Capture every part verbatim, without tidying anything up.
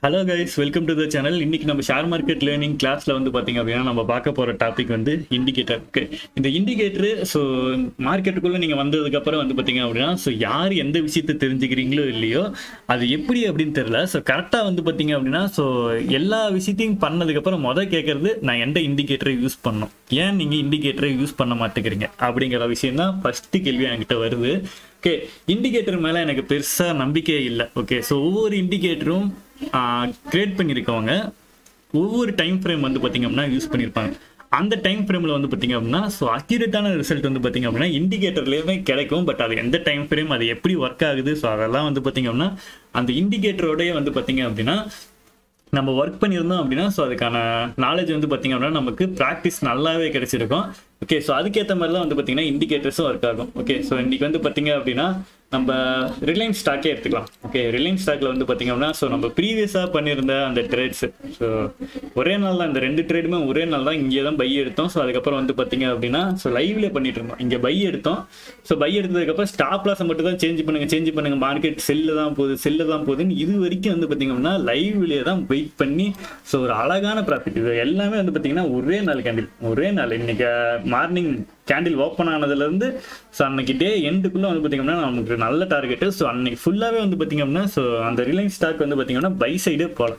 Hello guys, welcome to the channel. இன்னைக்கு நம்ம share market learning கிளாஸ்ல வந்து பாத்தீங்க அப்படின்னா நம்ம பார்க்க போற டாபிக் வந்து இண்டிகேட்டர். ஓகே, இந்த இண்டிகேட்டர் ஸோ மார்க்கெட்டுக்குள்ள நீங்க வந்ததுக்கு அப்புறம் வந்து பாத்தீங்க அப்படின்னா ஸோ யார் எந்த விஷயத்தை தெரிஞ்சுக்கிறீங்களோ இல்லையோ அது எப்படி அப்படின்னு தெரியல. ஸோ கரெக்டா வந்து பாத்தீங்க அப்படின்னா ஸோ எல்லா விஷயத்தையும் பண்ணதுக்கு அப்புறம் முத கேட்கறது நான் எந்த இண்டிகேட்டரை யூஸ் பண்ணணும், ஏன் நீங்க இண்டிகேட்டரை யூஸ் பண்ண மாட்டேங்கிறீங்க அப்படிங்கிற விஷயம் தான் ஃபர்ஸ்ட் கேள்வி என்கிட்ட வருது. ஓகே, இண்டிகேட்டர் மேல எனக்கு பெருசா நம்பிக்கையே இல்லை. ஓகே, ஸோ ஒவ்வொரு இண்டிகேட்டரும் கிரியேட் பண்ணியிருக்கவங்க ஒவ்வொரு டைம் ஃப்ரேம் வந்து பார்த்தீங்க அப்படின்னா யூஸ் பண்ணியிருப்பாங்க. அந்த டைம் ஃப்ரேமில் வந்து பார்த்தீங்க அப்படின்னா ஸோ அக்யூரேட்டான ரிசல்ட் வந்து பார்த்தீங்க அப்படின்னா இண்டிகேட்டர்லேயுமே கிடைக்கும். பட் அது எந்த டைம் ஃப்ரேம், அது எப்படி ஒர்க் ஆகுது, ஸோ அதெல்லாம் வந்து பார்த்தீங்க அப்படின்னா அந்த இண்டிகேட்டரோடய வந்து பார்த்தீங்க அப்படின்னா நம்ம ஒர்க் பண்ணியிருந்தோம் அப்படின்னா ஸோ அதுக்கான நாலேஜ் வந்து பார்த்தீங்க அப்படின்னா நமக்கு ப்ராக்டிஸ் நல்லாவே கிடைச்சிருக்கும். ஓகே, ஸோ அதுக்கேற்ற மாதிரி தான் வந்து பார்த்தீங்கன்னா இண்டிகேட்டர்ஸும் ஒர்க் ஆகும். ஓகே, ஸோ இன்னைக்கு வந்து பார்த்தீங்க அப்படின்னா நம்ம ரிலையன்ஸ் ஸ்டாக்கே எடுத்துக்கலாம். ஓகே, ரிலையன்ஸ் ஸ்டாக்ல வந்து பார்த்தீங்க அப்படின்னா ஸோ நம்ம ப்ரீவியஸாக பண்ணியிருந்த அந்த ட்ரேட்ஸ் ஸோ ஒரே நாள் தான், இந்த ரெண்டு ட்ரேடுமே ஒரே நாள் தான் இங்கே தான் பை எடுத்தோம். ஸோ அதுக்கப்புறம் வந்து பார்த்தீங்க அப்படின்னா ஸோ லைவ்ல பண்ணிட்டு இருந்தோம், இங்கே பை எடுத்தோம். ஸோ பை எடுத்ததுக்கப்புறம் ஸ்டாப் லாஸை மட்டும் தான் சேஞ்ச் பண்ணுங்க சேஞ்ச் பண்ணுங்க மார்க்கெட் செல்லு தான் போகுது செல்லு தான் போகுதுன்னு இது வரைக்கும் வந்து பார்த்தீங்க அப்படின்னா லைவ்லேயே தான் வெயிட் பண்ணி ஸோ ஒரு அழகான ப்ராஃபிட். இது எல்லாமே வந்து பார்த்தீங்கன்னா ஒரே நாள் கேண்டில், ஒரே நாள் இன்னைக்கு மார்னிங் கேண்டில் ஓப்பன் ஆனதுலேருந்து ஸோ அன்னைக்கு டே எண்டுக்குள்ளே வந்து பார்த்தீங்கன்னா நமக்கு நல்ல டார்கெட்டு. ஸோ அன்னைக்கு ஃபுல்லாகவே வந்து பார்த்தீங்க அப்படின்னா ஸோ அந்த ரிலையன்ஸ் ஸ்டாக் வந்து பார்த்தீங்கன்னா பை சைடே போகலாம்.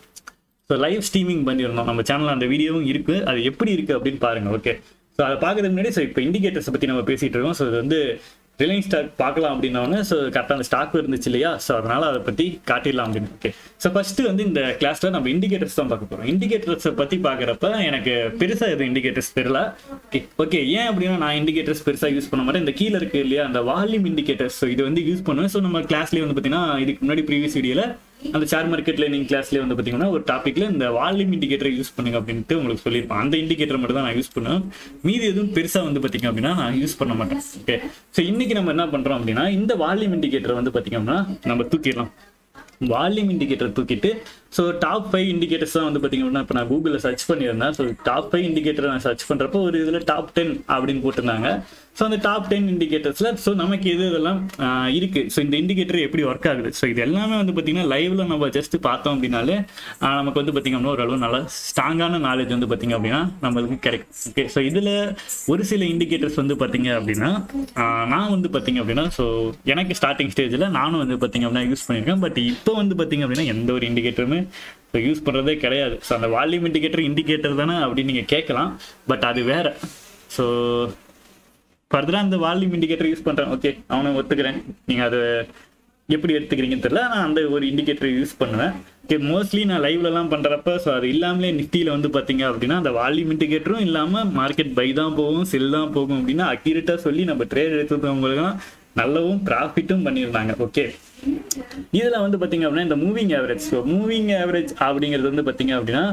ஸோ லைவ் ஸ்ட்ரீமிங் பண்ணியிருந்தோம் நம்ம சேனலில், அந்த வீடியோவும் இருக்குது, அது எப்படி இருக்குது அப்படின்னு பாருங்கள். ஓகே, ஸோ அதை பார்க்கறதுக்கு முன்னாடி ஸோ இப்போ இண்டிகேட்டர்ஸை பற்றி நம்ம பேசிகிட்டு இருக்கோம். ஸோ இது வந்து ரிலையன்ஸ் ஸ்டாக் பார்க்கலாம் அப்படின்னோடனே ஸோ கரெக்டாக அந்த ஸ்டாக் இருந்துச்சு இல்லையா, ஸோ அதனால் அதை பற்றி காட்டிடலாம் அப்படின்னு. ஓகே, ஸோ ஃபஸ்ட்டு வந்து இந்த கிளாஸில் நம்ம இண்டிகேட்டர்ஸ் தான் பார்க்க போகிறோம். இண்டிகேட்டர்ஸை பற்றி பார்க்குறப்ப எனக்கு பெருசாக எதுவும் இண்டிகேட்டர்ஸ் தெரியல. ஓகே ஓகே ஏன் அப்படின்னா நான் இண்டிகேட்டர்ஸ் பெருசாக யூஸ் பண்ண மாட்டேன். இந்த கீழே இருக்குது இல்லையா அந்த வால்யூம் இண்டிகேட்டர்ஸ், ஸோ இது வந்து யூஸ் பண்ணுவேன். ஸோ நம்ம கிளாஸ்லேயே வந்து பார்த்தீங்கன்னா இதுக்கு முன்னாடி ப்ரீவியஸ் வீடியோவில் அந்த ஷேர் மார்க்கெட் லேர்னிங் கிளாஸ்லேயே வந்து பார்த்தீங்கன்னா ஒரு டாப்பிக்கில் இந்த வால்யூம் இண்டிகேட்டரை யூஸ் பண்ணுங்க அப்படின்ட்டு உங்களுக்கு சொல்லியிருப்பேன். அந்த இண்டிகேட்டர் மட்டும் தான் நான் யூஸ் பண்ணுவேன், மீதி எதுவும் பெருசாக வந்து பார்த்தீங்க அப்படின்னா நான் யூஸ் பண்ண மாட்டேன். ஓகே, ஸோ இன்னைக்கு நம்ம என்ன பண்ணுறோம் அப்படின்னா இந்த வால்யூம் இண்டிகேட்டரை வந்து பார்த்தீங்க அப்படின்னா நம்ம தூக்கிடலாம். வால்யூம் இண்டிகேட்டர் தூக்கிட்டு ஸோ டாப் ஃபைவ் இண்டிகேட்டர்ஸ் தான் வந்து பார்த்தீங்க அப்படின்னா இப்போ நான் கூகுளில் சர்ச் பண்ணியிருந்தேன். ஸோ டாப் ஃபைவ் இண்டிகேட்டர் நான் சர்ச் பண்ணுறப்போ ஒரு இதில் டாப் டென் அப்படின்னு போட்டிருந்தாங்க. ஸோ அந்த டாப் டென் இண்டிகேட்டர்ஸில் ஸோ நமக்கு எது இதெல்லாம் இருக்குது, ஸோ இந்த இண்டிகேட்டர் எப்படி ஒர்க் ஆகுது, ஸோ இது எல்லாமே வந்து பார்த்தீங்கன்னா லைவ்ல நம்ம ஜஸ்ட் பார்த்தோம் அப்படின்னாலே நமக்கு வந்து பார்த்தீங்க அப்படின்னா ஓரளவு நல்ல ஸ்ட்ராங்கான நாலேஜ் வந்து பார்த்தீங்க அப்படின்னா நம்மளுக்கு கிடைக்கும். ஓகே, ஸோ இதில் ஒரு சில இண்டிகேட்டர்ஸ் வந்து பார்த்தீங்க அப்படின்னா நான் வந்து பார்த்தீங்க அப்படின்னா ஸோ எனக்கு ஸ்டார்டிங் ஸ்டேஜில் நானும் வந்து பார்த்தீங்க அப்படின்னா யூஸ் பண்ணியிருக்கேன். பட் இப்போ வந்து பார்த்தீங்க அப்படின்னா எந்த ஒரு இண்டிகேட்டருமே யூஸ் பண்ணுறதே கிடையாது. ஸோ அந்த வால்யூம் இண்டிகேட்டர் இண்டிகேட்டர் தானே அப்படின்னு நீங்கள் கேட்கலாம், பட் அது வேற. ஸோ ஃபர்தராக அந்த வால்யூம் இண்டிகேட்டர் யூஸ் பண்ணுறேன். ஓகே, அவனை ஒத்துக்கிறேன், நீங்கள் அதை எப்படி எடுத்துக்கிறீங்கன்னு தெரியல, நான் அந்த ஒரு இண்டிகேட்டர் யூஸ் பண்ணுவேன். ஓகே, மோஸ்ட்லி நான் லைவ்லலாம் பண்ணுறப்ப ஸோ அது இல்லாமலே நிஃப்டியில் வந்து பார்த்தீங்க அப்படின்னா அந்த வால்யூம் இண்டிகேட்டரும் இல்லாமல் மார்க்கெட் பை தான் போகும் செல் தான் போகும் அப்படின்னா அக்யூரேட்டாக சொல்லி நம்ம ட்ரேட் எடுத்துக்கிறவங்களுக்குலாம் நல்லவும் ப்ராஃபிட்டும் பண்ணியிருந்தாங்க. ஓகே, இதில் வந்து பார்த்தீங்க அப்படின்னா இந்த moving average, so moving average அப்படிங்கிறது வந்து பார்த்தீங்க அப்படின்னா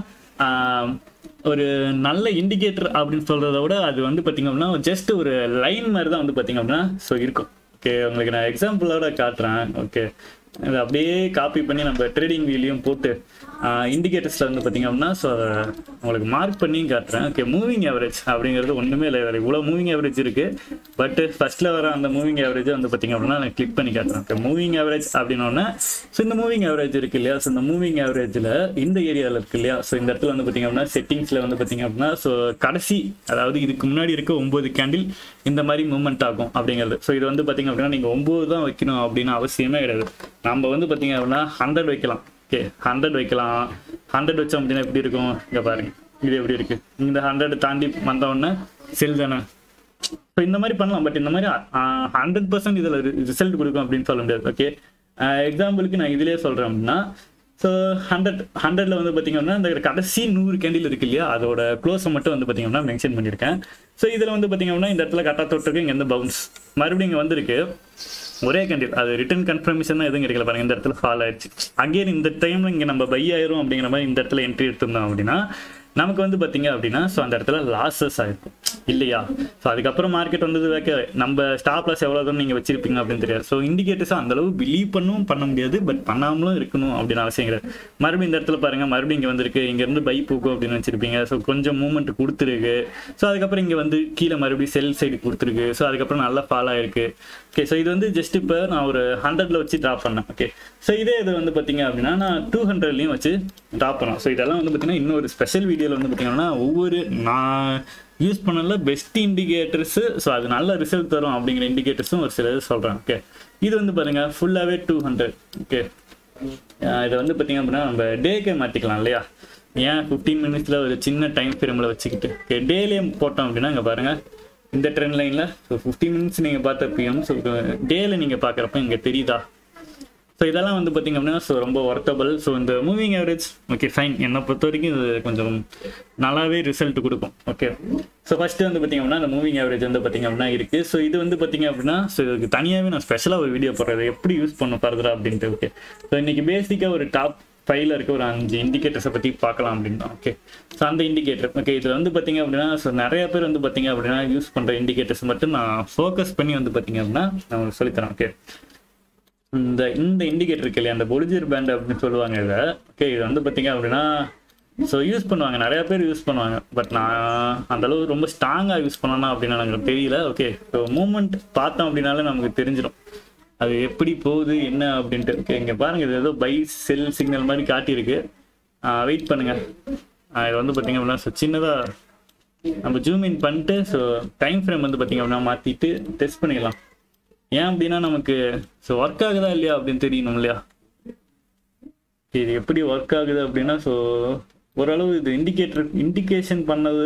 ஒரு நல்ல இண்டிகேட்டர் அப்படின்னு சொல்கிறத விட அது வந்து பார்த்தீங்க அப்படின்னா ஜஸ்ட் ஒரு லைன் மாதிரி தான் வந்து பார்த்தீங்க அப்படின்னா ஸோ இருக்கும். ஓகே, உங்களுக்கு நான் எக்ஸாம்பிளோட காட்டுறேன். ஓகே, அதை அப்படியே காப்பி பண்ணி நம்ம ட்ரேடிங் வீலையும் போட்டு இண்டிகேட்டர்ஸில் வந்து பார்த்தீங்க அப்படின்னா ஸோ உங்களுக்கு மார்க் பண்ணியும் காட்டுறேன். ஓகே, மூவிங் ஆவரேஜ் அப்படிங்கிறது ஒன்றுமே இல்லை, வேறு இவ்வளோ மூவிங் ஆவரேஜ் இருக்குது. பட் ஃபர்ஸ்ட்டில் வர அந்த மூவிங் ஆவரேஜை வந்து பார்த்தீங்க அப்படின்னா நான் கிளிக் பண்ணி காட்டுறேன். ஓகே, மூவிங் ஆவரேஜ் அப்படின்னோடனே ஸோ இந்த மூவிங் ஆவரேஜ் இருக்குது இல்லையா, ஸோ இந்த மூவிங் ஆவரேஜில் இந்த ஏரியாவில் இருக்குது இல்லையா, ஸோ இந்த இடத்துல வந்து பார்த்தீங்க அப்படின்னா செட்டிங்ஸில் வந்து பார்த்தீங்க அப்படின்னா ஸோ கடைசி அதாவது இதுக்கு முன்னாடி இருக்க ஒம்பது கேண்டில் இந்த மாதிரி மூவ்மெண்ட் ஆகும் அப்படிங்கிறது. ஸோ இது வந்து பார்த்தீங்க அப்படின்னா நீங்கள் ஒம்பது தான் வைக்கணும் அப்படின்னு அவசியமே கிடையாது. நம்ம வந்து பார்த்தீங்க அப்படின்னா ஹண்ட்ரட் வைக்கலாம். ஓகே, ஹண்ட்ரட் வைக்கலாம். ஹண்ட்ரட் வச்சோம் அப்படின்னா எப்படி இருக்கும், இங்கே பாருங்க இது எப்படி இருக்கு, இந்த ஹண்ட்ரட் தாண்டி வந்தோடனே செல் தானே. ஸோ இந்த மாதிரி பண்ணலாம், பட் இந்த மாதிரி ஹண்ட்ரட் பர்சன்ட் இதில் ரிசல்ட் கொடுக்கும் அப்படின்னு சொல்ல முடியாது. ஓகே, எக்ஸாம்பிளுக்கு நான் இதிலே சொல்கிறேன் அப்படின்னா ஸோ ஹண்ட்ரட் ஹண்ட்ரட்ல வந்து பார்த்தீங்க அப்படின்னா இந்த கடைசி நூறு கேண்டில் இருக்கு இல்லையா அதோட க்ளோஸை மட்டும் வந்து பார்த்தீங்க அப்படின்னா மென்ஷன் பண்ணியிருக்கேன். ஸோ இதில் வந்து பார்த்தீங்க அப்படின்னா இந்த இடத்துல கரெக்டாக தொட்டிருக்கு, இங்கே எந்த பவுன்ஸ் மறுபடியும் இங்கே வந்திருக்கு ஒரே கேண்டில், அது ரிட்டர்ன் கன்ஃபர்மேஷன் தான் எதுவும் கிடைக்கல பாருங்க, இந்த இடத்துல ஃபால் ஆயிடுச்சு. அங்கேயும் இந்த டைம்ல இங்கே நம்ம பை ஆயிரும் அப்படிங்கிற மாதிரி இந்த இடத்துல என்ட்ரி எடுத்திருந்தோம் அப்படின்னா நமக்கு வந்து பார்த்தீங்க அப்படின்னா ஸோ அந்த இடத்துல லாஸஸ் ஆயிருக்கும். இல்லையா? ஸோ அதுக்கப்புறம் மார்க்கெட் வந்தது வைக்க நம்ம ஸ்டாப் லாஸ் எவ்வளோ தூரம் நீங்கள் வச்சிருப்பீங்க அப்படின்னு தெரியாது. ஸோ இண்டிகேட்டர்ஸ் அந்த அளவு பிலீவ் பண்ணவும் பண்ண முடியாது, பட் பண்ணாமலும் இருக்கணும் அப்படின்னு அவசியம் கிடையாது. மறுபடியும் இந்த இடத்துல பாருங்க, மறுபடியும் இங்கே வந்திருக்கு, இங்கேருந்து பை பூக்கும் அப்படின்னு வச்சிருப்பீங்க. ஸோ கொஞ்சம் மூவ்மெண்ட் கொடுத்துருக்கு. ஸோ அதுக்கப்புறம் இங்கே வந்து கீழே மறுபடியும் செல் சைடு கொடுத்துருக்கு. ஸோ அதுக்கப்புறம் நல்லா ஃபால் ஆயிருக்கு. ஓகே, ஸோ இது வந்து ஜஸ்ட் இப்போ நான் ஒரு ஹண்ட்ரட்ல வச்சு ட்ராப் பண்ணேன். ஓகே, ஸோ இதே இது வந்து பார்த்தீங்க அப்படின்னா நான் டூ ஹண்ட்ரட்லையும் வச்சு ட்ராப் பண்ணேன். ஸோ இதெல்லாம் வந்து பார்த்தீங்கன்னா இன்னொரு ஸ்பெஷல் வீடியோவில் வந்து பார்த்தீங்கன்னா ஒவ்வொரு நான் யூஸ் பண்ணல பெஸ்ட் இண்டிகேட்டர்ஸு, ஸோ அது நல்ல ரிசல்ட் தரும் அப்படிங்கிற இண்டிகேட்டர்ஸும் ஒரு சில இது சொல்கிறேன். ஓகே, இது வந்து பாருங்க ஃபுல்லாகவே டூ ஹண்ட்ரட். ஓகே, இதை வந்து பார்த்தீங்க அப்படின்னா நம்ம டேக்கே மாற்றிக்கலாம் இல்லையா? ஏன் ஃபிஃப்டீன் மினிட்ஸில் ஒரு சின்ன டைம் ஃப்ரேமில் வச்சுக்கிட்டு ஓகே டேலேயே போட்டோம் அப்படின்னா இங்கே பாருங்கள் இந்த ட்ரெண்ட் லைனில் ஸோ ஃபிஃப்டீன் மினிட்ஸ் நீங்கள் பார்த்தப்பையும் ஸோ டேல நீங்கள் பார்க்குறப்ப இங்கே தெரியுதா? ஸோ இதெல்லாம் வந்து பார்த்தீங்க அப்படின்னா ஸோ ரொம்ப ஒர்த்தபிள். ஸோ இந்த மூவிங் ஆவரேஜ் ஓகே ஃபைன், என்னை பொறுத்த வரைக்கும் இது கொஞ்சம் நல்லாவே ரிசல்ட் கொடுக்கும். ஓகே, ஸோ ஃபஸ்ட்டு வந்து பார்த்தீங்க அப்படின்னா இந்த மூவிங் ஆவரேஜ் வந்து பார்த்தீங்க அப்படின்னா இருக்குது. ஸோ இது வந்து பார்த்தீங்க அப்படின்னா ஸோ இதுக்கு தனியாகவே நான் ஸ்பெஷலாக ஒரு வீடியோ போடுறது எப்படி யூஸ் பண்ண ஃபர்தரா அப்படின்ட்டு. ஓகே, ஸோ இன்றைக்கி பேசிக்காக ஒரு டாப் ஃபைவ்ல இருக்க ஒரு அஞ்சு இண்டிகேட்டர்ஸை பற்றி பார்க்கலாம் அப்படின்னா. ஓகே, ஸோ அந்த இண்டிகேட்டர் ஓகே இதில் வந்து பார்த்தீங்க அப்படின்னா ஸோ நிறைய பேர் வந்து பார்த்தீங்க அப்படின்னா யூஸ் பண்ணுற இண்டிகேட்டர்ஸ் மட்டும் நான் ஃபோக்கஸ் பண்ணி வந்து பார்த்தீங்க அப்படின்னா நான் உங்களுக்கு சொல்லித்தரேன். ஓகே, இந்த இந்த இண்டிகேட்டர் இருக்கு இல்லையா, அந்த பொலிஜர் பேண்ட் அப்படின்னு சொல்லுவாங்க இதை. ஓகே, இது வந்து பார்த்தீங்க அப்படின்னா ஸோ யூஸ் பண்ணுவாங்க, நிறைய பேர் யூஸ் பண்ணுவாங்க. பட் நான் அந்தளவு ரொம்ப ஸ்ட்ராங்காக யூஸ் பண்ணணும் அப்படின்னு எனக்கு தெரியல. ஓகே, ஸோ மூமெண்ட் பார்த்தோம் அப்படின்னாலே நமக்கு தெரிஞ்சிடும் அது எப்படி போகுது என்ன அப்படின்ட்டு. ஓகே, இங்கே பாருங்கள் இது ஏதோ பை செல் சிக்னல் மாதிரி காட்டியிருக்கு. வெயிட் பண்ணுங்கள், இது வந்து பார்த்தீங்க அப்படின்னா ஸோ சின்னதாக நம்ம ஜூம் இன் பண்ணிட்டு ஸோ டைம் ஃப்ரேம் வந்து பார்த்தீங்க அப்படின்னா மாற்றிட்டு டெஸ்ட் பண்ணிக்கலாம். ஏன் அப்படின்னா நமக்கு ஸோ ஒர்க் ஆகுதா இல்லையா அப்படின்னு தெரியணும் இல்லையா? இது எப்படி ஒர்க் ஆகுது அப்படின்னா ஸோ ஓரளவு இது இண்டிகேட்டர் இண்டிகேஷன் பண்ணது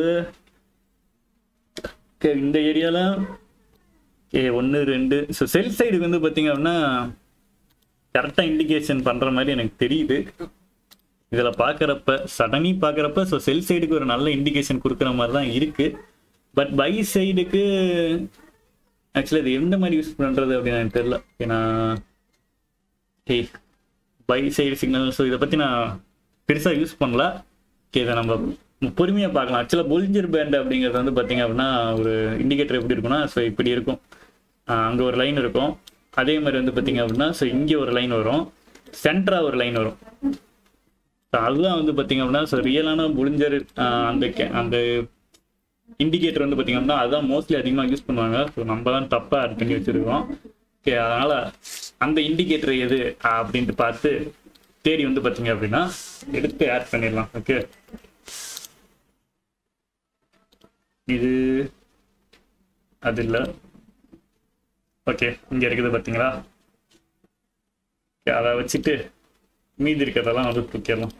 இந்த ஏரியாவில் ஏ ஒன்று ரெண்டு ஸோ செல் சைடுக்கு வந்து பார்த்தீங்க அப்படின்னா கரெக்டாக இண்டிகேஷன் பண்ணுற மாதிரி எனக்கு தெரியுது. இதில் பார்க்குறப்ப சடனி பார்க்குறப்ப ஸோ செல் சைடுக்கு ஒரு நல்ல இண்டிகேஷன் கொடுக்குற மாதிரி தான் இருக்குது. பட் பை சைடுக்கு ஆக்சுவலி இது எந்த மாதிரி யூஸ் பண்ணுறது அப்படின்னு எனக்கு தெரியல. ஏன்னா hey buy side signal so இதை பற்றி நான் பெருசாக யூஸ் பண்ணல. ஓகே, இதை நம்ம பொறுமையாக பார்க்கலாம். ஆக்சுவலாக பொலிஞ்சர் பேண்ட் அப்படிங்கிறது வந்து பார்த்தீங்க அப்படின்னா ஒரு இண்டிகேட்டர் எப்படி இருக்குன்னா ஸோ இப்படி இருக்கும், அங்கே ஒரு லைன் இருக்கும். அதே மாதிரி வந்து பார்த்தீங்க அப்படின்னா ஸோ இங்கே ஒரு லைன் வரும், சென்டராக ஒரு லைன் வரும். ஸோ அதுதான் வந்து பார்த்தீங்க அப்படின்னா ஸோ ரியலான பொலிஞ்சர் அந்த அந்த இண்டிகேட்டர் வந்து பார்த்தீங்க அப்படின்னா அதுதான் மோஸ்ட்லி அதிகமாக யூஸ் பண்ணுவாங்க. ஸோ நம்ம தான் தப்பாக ஆட் பண்ணி வச்சுருக்கோம். ஓகே, அதனால் அந்த இண்டிகேட்டர் எது அப்படின்ட்டு பார்த்து தேடி வந்து பார்த்தீங்க அப்படின்னா எடுத்து ஆட் பண்ணிடலாம். ஓகே, இது அது இல்லை. ஓகே, இங்கே இருக்குது பார்த்தீங்களா? ஓகே, அதை வச்சுட்டு மீதி இருக்கிறதெல்லாம் வந்து தூக்கிடலாம்.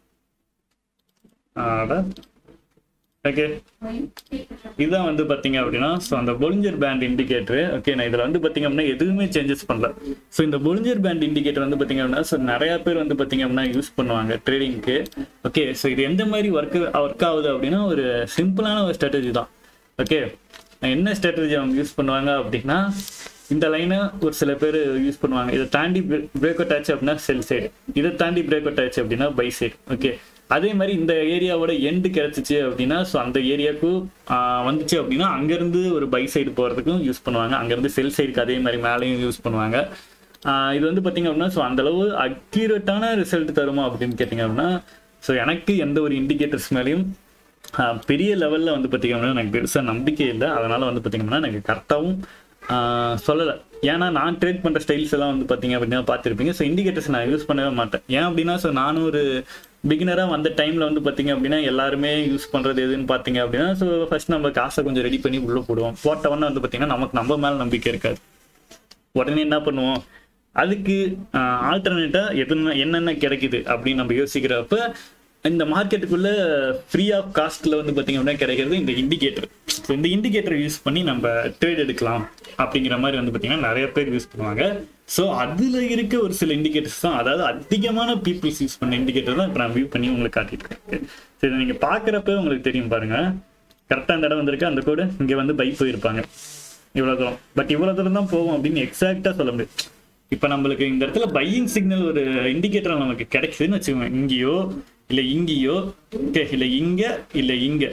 ஆட ஓகே, இதுதான் வந்து பார்த்தீங்க அப்படின்னா ஸோ அந்த பொலிஞ்சர் பேண்ட் இண்டிகேட்டர். ஓகே, நான் இதில் வந்து பார்த்தீங்க அப்படின்னா எதுவுமே சேஞ்சஸ் பண்ணல. ஸோ இந்த பொலிஞ்சர் பேண்ட் இண்டிகேட்டர் வந்து பார்த்தீங்க அப்படின்னா ஸோ நிறையா பேர் வந்து பார்த்தீங்க அப்படின்னா யூஸ் பண்ணுவாங்க ட்ரேடிங்க்கு. ஓகே, ஸோ இது எந்த மாதிரி ஒர்க் ஒர்க் ஆகுது அப்படின்னா ஒரு சிம்பிளான ஒரு ஸ்ட்ராட்டஜி தான். ஓகே, என்ன ஸ்ட்ராட்டஜி அவங்க யூஸ் பண்ணுவாங்க அப்படின்னா இந்த லைனை ஒரு சில பேர் யூஸ் பண்ணுவாங்க. இதை தாண்டி பிரேக் அவுட் ஆச்சு அப்படின்னா செல் சைடு, இதை தாண்டி பிரேக் அவுட் ஆச்சு அப்படின்னா பை சைடு. ஓகே, அதே மாதிரி இந்த ஏரியாவோட எண்டு கிடைச்சிச்சு அப்படின்னா ஸோ அந்த ஏரியாவுக்கு வந்துச்சு அப்படின்னா அங்கேருந்து ஒரு பை சைடு போகிறதுக்கும் யூஸ் பண்ணுவாங்க. அங்கேருந்து செல் சைடுக்கு அதே மாதிரி மேலேயும் யூஸ் பண்ணுவாங்க. இது வந்து பார்த்தீங்க அப்படின்னா ஸோ அந்தளவு அக்யூரேட்டான ரிசல்ட் தருமா அப்படின்னு கேட்டிங்க அப்படின்னா ஸோ எனக்கு எந்த ஒரு இண்டிகேட்டர்ஸ் மேலேயும் பெரிய லெவலில் வந்து பார்த்தீங்க அப்படின்னா எனக்கு பெருசாக நம்பிக்கை இல்லை. அதனால் வந்து பார்த்தீங்கன்னா எனக்கு கரெக்டாகவும் சொல்லலை. ஏன்னா நான் ட்ரேட் பண்ணுற ஸ்டைல்ஸ் எல்லாம் வந்து பார்த்தீங்க அப்படின்னா பார்த்துருப்பீங்க. ஸோ இண்டிகேட்டர்ஸ் நான் யூஸ் பண்ணவே மாட்டேன். ஏன் அப்படின்னா ஸோ நானும் ஒரு பிகினராக வந்த டைமில் வந்து பார்த்தீங்க அப்படின்னா எல்லாருமே யூஸ் பண்ணுறது எதுன்னு பார்த்தீங்க அப்படின்னா ஸோ ஃபர்ஸ்ட் நம்ம காசை கொஞ்சம் ரெடி பண்ணி உள்ளே போடுவோம். போட்டவொன்னே வந்து பார்த்தீங்கன்னா நமக்கு நம்ம மேலே நம்பிக்கை இருக்காது. உடனே என்ன பண்ணுவோம், அதுக்கு ஆல்டர்னேட்டாக எதுனா என்னென்ன கிடைக்குது அப்படின்னு நம்ம யோசிக்கிறப்ப இந்த மார்க்கெட்டுக்குள்ள ஃப்ரீ ஆஃப் காஸ்ட்ல வந்து பார்த்தீங்க அப்படின்னா கிடைக்கிறது இந்த இண்டிகேட்டர். ஸோ இந்த இண்டிகேட்டர் யூஸ் பண்ணி நம்ம ட்ரேட் எடுக்கலாம் அப்படிங்கிற மாதிரி வந்து பார்த்தீங்கன்னா நிறைய பேர் யூஸ் பண்ணுவாங்க. ஸோ அதில் இருக்க ஒரு சில இண்டிகேட்டர்ஸ் தான், அதாவது அதிகமான பீப்புள்ஸ் யூஸ் பண்ண இண்டிகேட்டர் தான் இப்போ நான் வியூ பண்ணி உங்களுக்கு காட்டிட்டு இருக்கேன். சரி, நீங்கள் பார்க்குறப்ப உங்களுக்கு தெரியும் பாருங்க, கரெக்டாக அந்த இடம் வந்திருக்கு, அந்த கோடு இங்கே வந்து பை போயிருப்பாங்க இவ்வளோ தூரம். பட் இவ்வளோ தூரம் தான் போகும் அப்படின்னு எக்ஸாக்டாக சொல்ல முடியாது. இப்போ நம்மளுக்கு இந்த இடத்துல பையிங் சிக்னல் ஒரு இண்டிகேட்டர் நமக்கு கிடைக்குதுன்னு வச்சுக்கோங்க, இங்கேயோ இல்லை இங்கேயோ ஓகே இல்லை இங்கே இல்லை இங்கே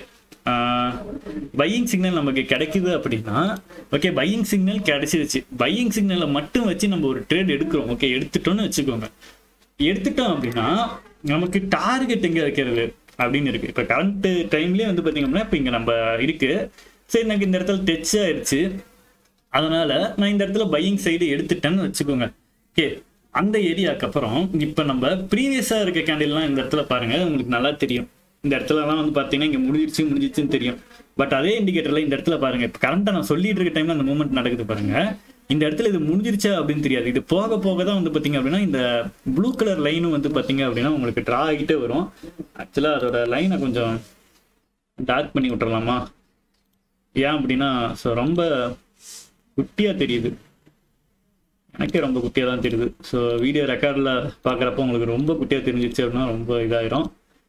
பையிங் சிக்னல் நமக்கு கிடைக்குது அப்படின்னா ஓகே பையிங் சிக்னல் கிடைச்சிருச்சு. பையிங் சிக்னலை மட்டும் வச்சு நம்ம ஒரு ட்ரேட் எடுக்கிறோம். ஓகே எடுத்துட்டோம்னு வச்சுக்கோங்க. எடுத்துட்டோம் அப்படின்னா நமக்கு டார்கெட் எங்கே வைக்கிறது அப்படின்னு இருக்கு. இப்போ கரண்ட் டைம்லேயே வந்து பார்த்தீங்கன்னா இப்போ இங்கே நம்ம இருக்கு. சரி எனக்கு இந்த இடத்துல டச் ஆயிடுச்சு, அதனால நான் இந்த இடத்துல பையிங் சைடு எடுத்துட்டேன்னு வச்சுக்கோங்க. ஓகே அந்த ஏரியாவுக்கு அப்புறம் இப்போ நம்ம ப்ரீவியஸாக இருக்க கேண்டில்லாம் இந்த இடத்துல பாருங்க, உங்களுக்கு நல்லா தெரியும். இந்த இடத்துலலாம் வந்து பார்த்தீங்கன்னா இங்கே முடிஞ்சிருச்சு முடிஞ்சிச்சுன்னு தெரியும். பட் அதே இண்டிகேட்டர்ல இந்த இடத்துல பாருங்க, இப்போ கரண்ட்டாக நான் சொல்லிட்டு இருக்க டைம்ல அந்த மூவ்மெண்ட் நடக்குது பாருங்க. இந்த இடத்துல இது முடிஞ்சிருச்சா அப்படின்னு தெரியாது. இது போக போக தான் வந்து பார்த்தீங்க அப்படின்னா இந்த ப்ளூ கலர் லைனும் வந்து பார்த்தீங்க அப்படின்னா உங்களுக்கு ட்ரா ஆகிட்டே வரும். ஆக்சுவலாக அதோட லைனை கொஞ்சம் டார்க் பண்ணி விட்டுறலாமா? ஏன் அப்படின்னா ஸோ ரொம்ப குட்டியாக தெரியுது, எனக்கே ரொம்ப குட்டியாக தான் தெரியுது. ஸோ வீடியோ ரெக்கார்டில் பார்க்குறப்ப உங்களுக்கு ரொம்ப குட்டியாக தெரிஞ்சிச்சு அப்படின்னா ரொம்ப இதாயிரும்.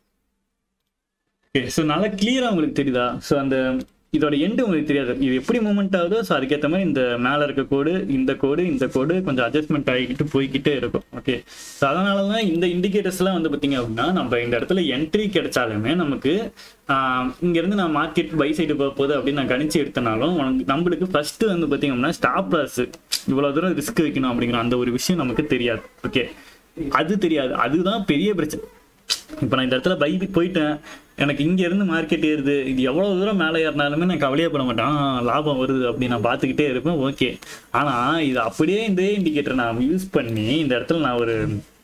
ஓகே ஸோ நல்லா கிளியராக உங்களுக்கு தெரியுதா? ஸோ அந்த இதோட எண்டு உங்களுக்கு தெரியாது, இது எப்படி மூவ்மெண்ட் ஆகுதோ. ஸோ அதுக்கேற்ற மாதிரி இந்த மேலே இருக்க கோடு இந்த கோடு இந்த கோடு கொஞ்சம் அட்ஜஸ்ட்மெண்ட் ஆகிக்கிட்டு போய்கிட்டே இருக்கும். ஓகே ஸோ அதனால தான் இந்த இண்டிகேட்டர்ஸ்லாம் வந்து பார்த்தீங்க அப்படின்னா நம்ம இந்த இடத்துல என்ட்ரி கிடைச்சாலுமே நமக்கு இங்கேருந்து நான் மார்க்கெட் பை சைடு போக போகுது அப்படின்னு நான் கணிச்சு எடுத்தனாலும் நம்மளுக்கு ஃபர்ஸ்ட் வந்து பார்த்தீங்க அப்படின்னா ஸ்டாப் லாஸ் இவ்வளோ தூரம் ரிஸ்க் வைக்கணும் அப்படிங்கிற அந்த ஒரு விஷயம் நமக்கு தெரியாது. ஓகே அது தெரியாது, அதுதான் பெரிய பிரச்சனை. இப்போ நான் இந்த இடத்துல பை போயிட்டேன், எனக்கு இங்க இருந்து மார்க்கெட் ஏறுது, இது எவ்வளவு தூரம் மேலே ஏறினாலுமே நான் கவலையே பண்ண மாட்டேன், லாபம் வருது அப்படின்னு நான் பார்த்துக்கிட்டே இருப்பேன். ஓகே ஆனா இது அப்படியே இந்த இண்டிகேட்டர் நான் யூஸ் பண்ணி இந்த இடத்துல நான் ஒரு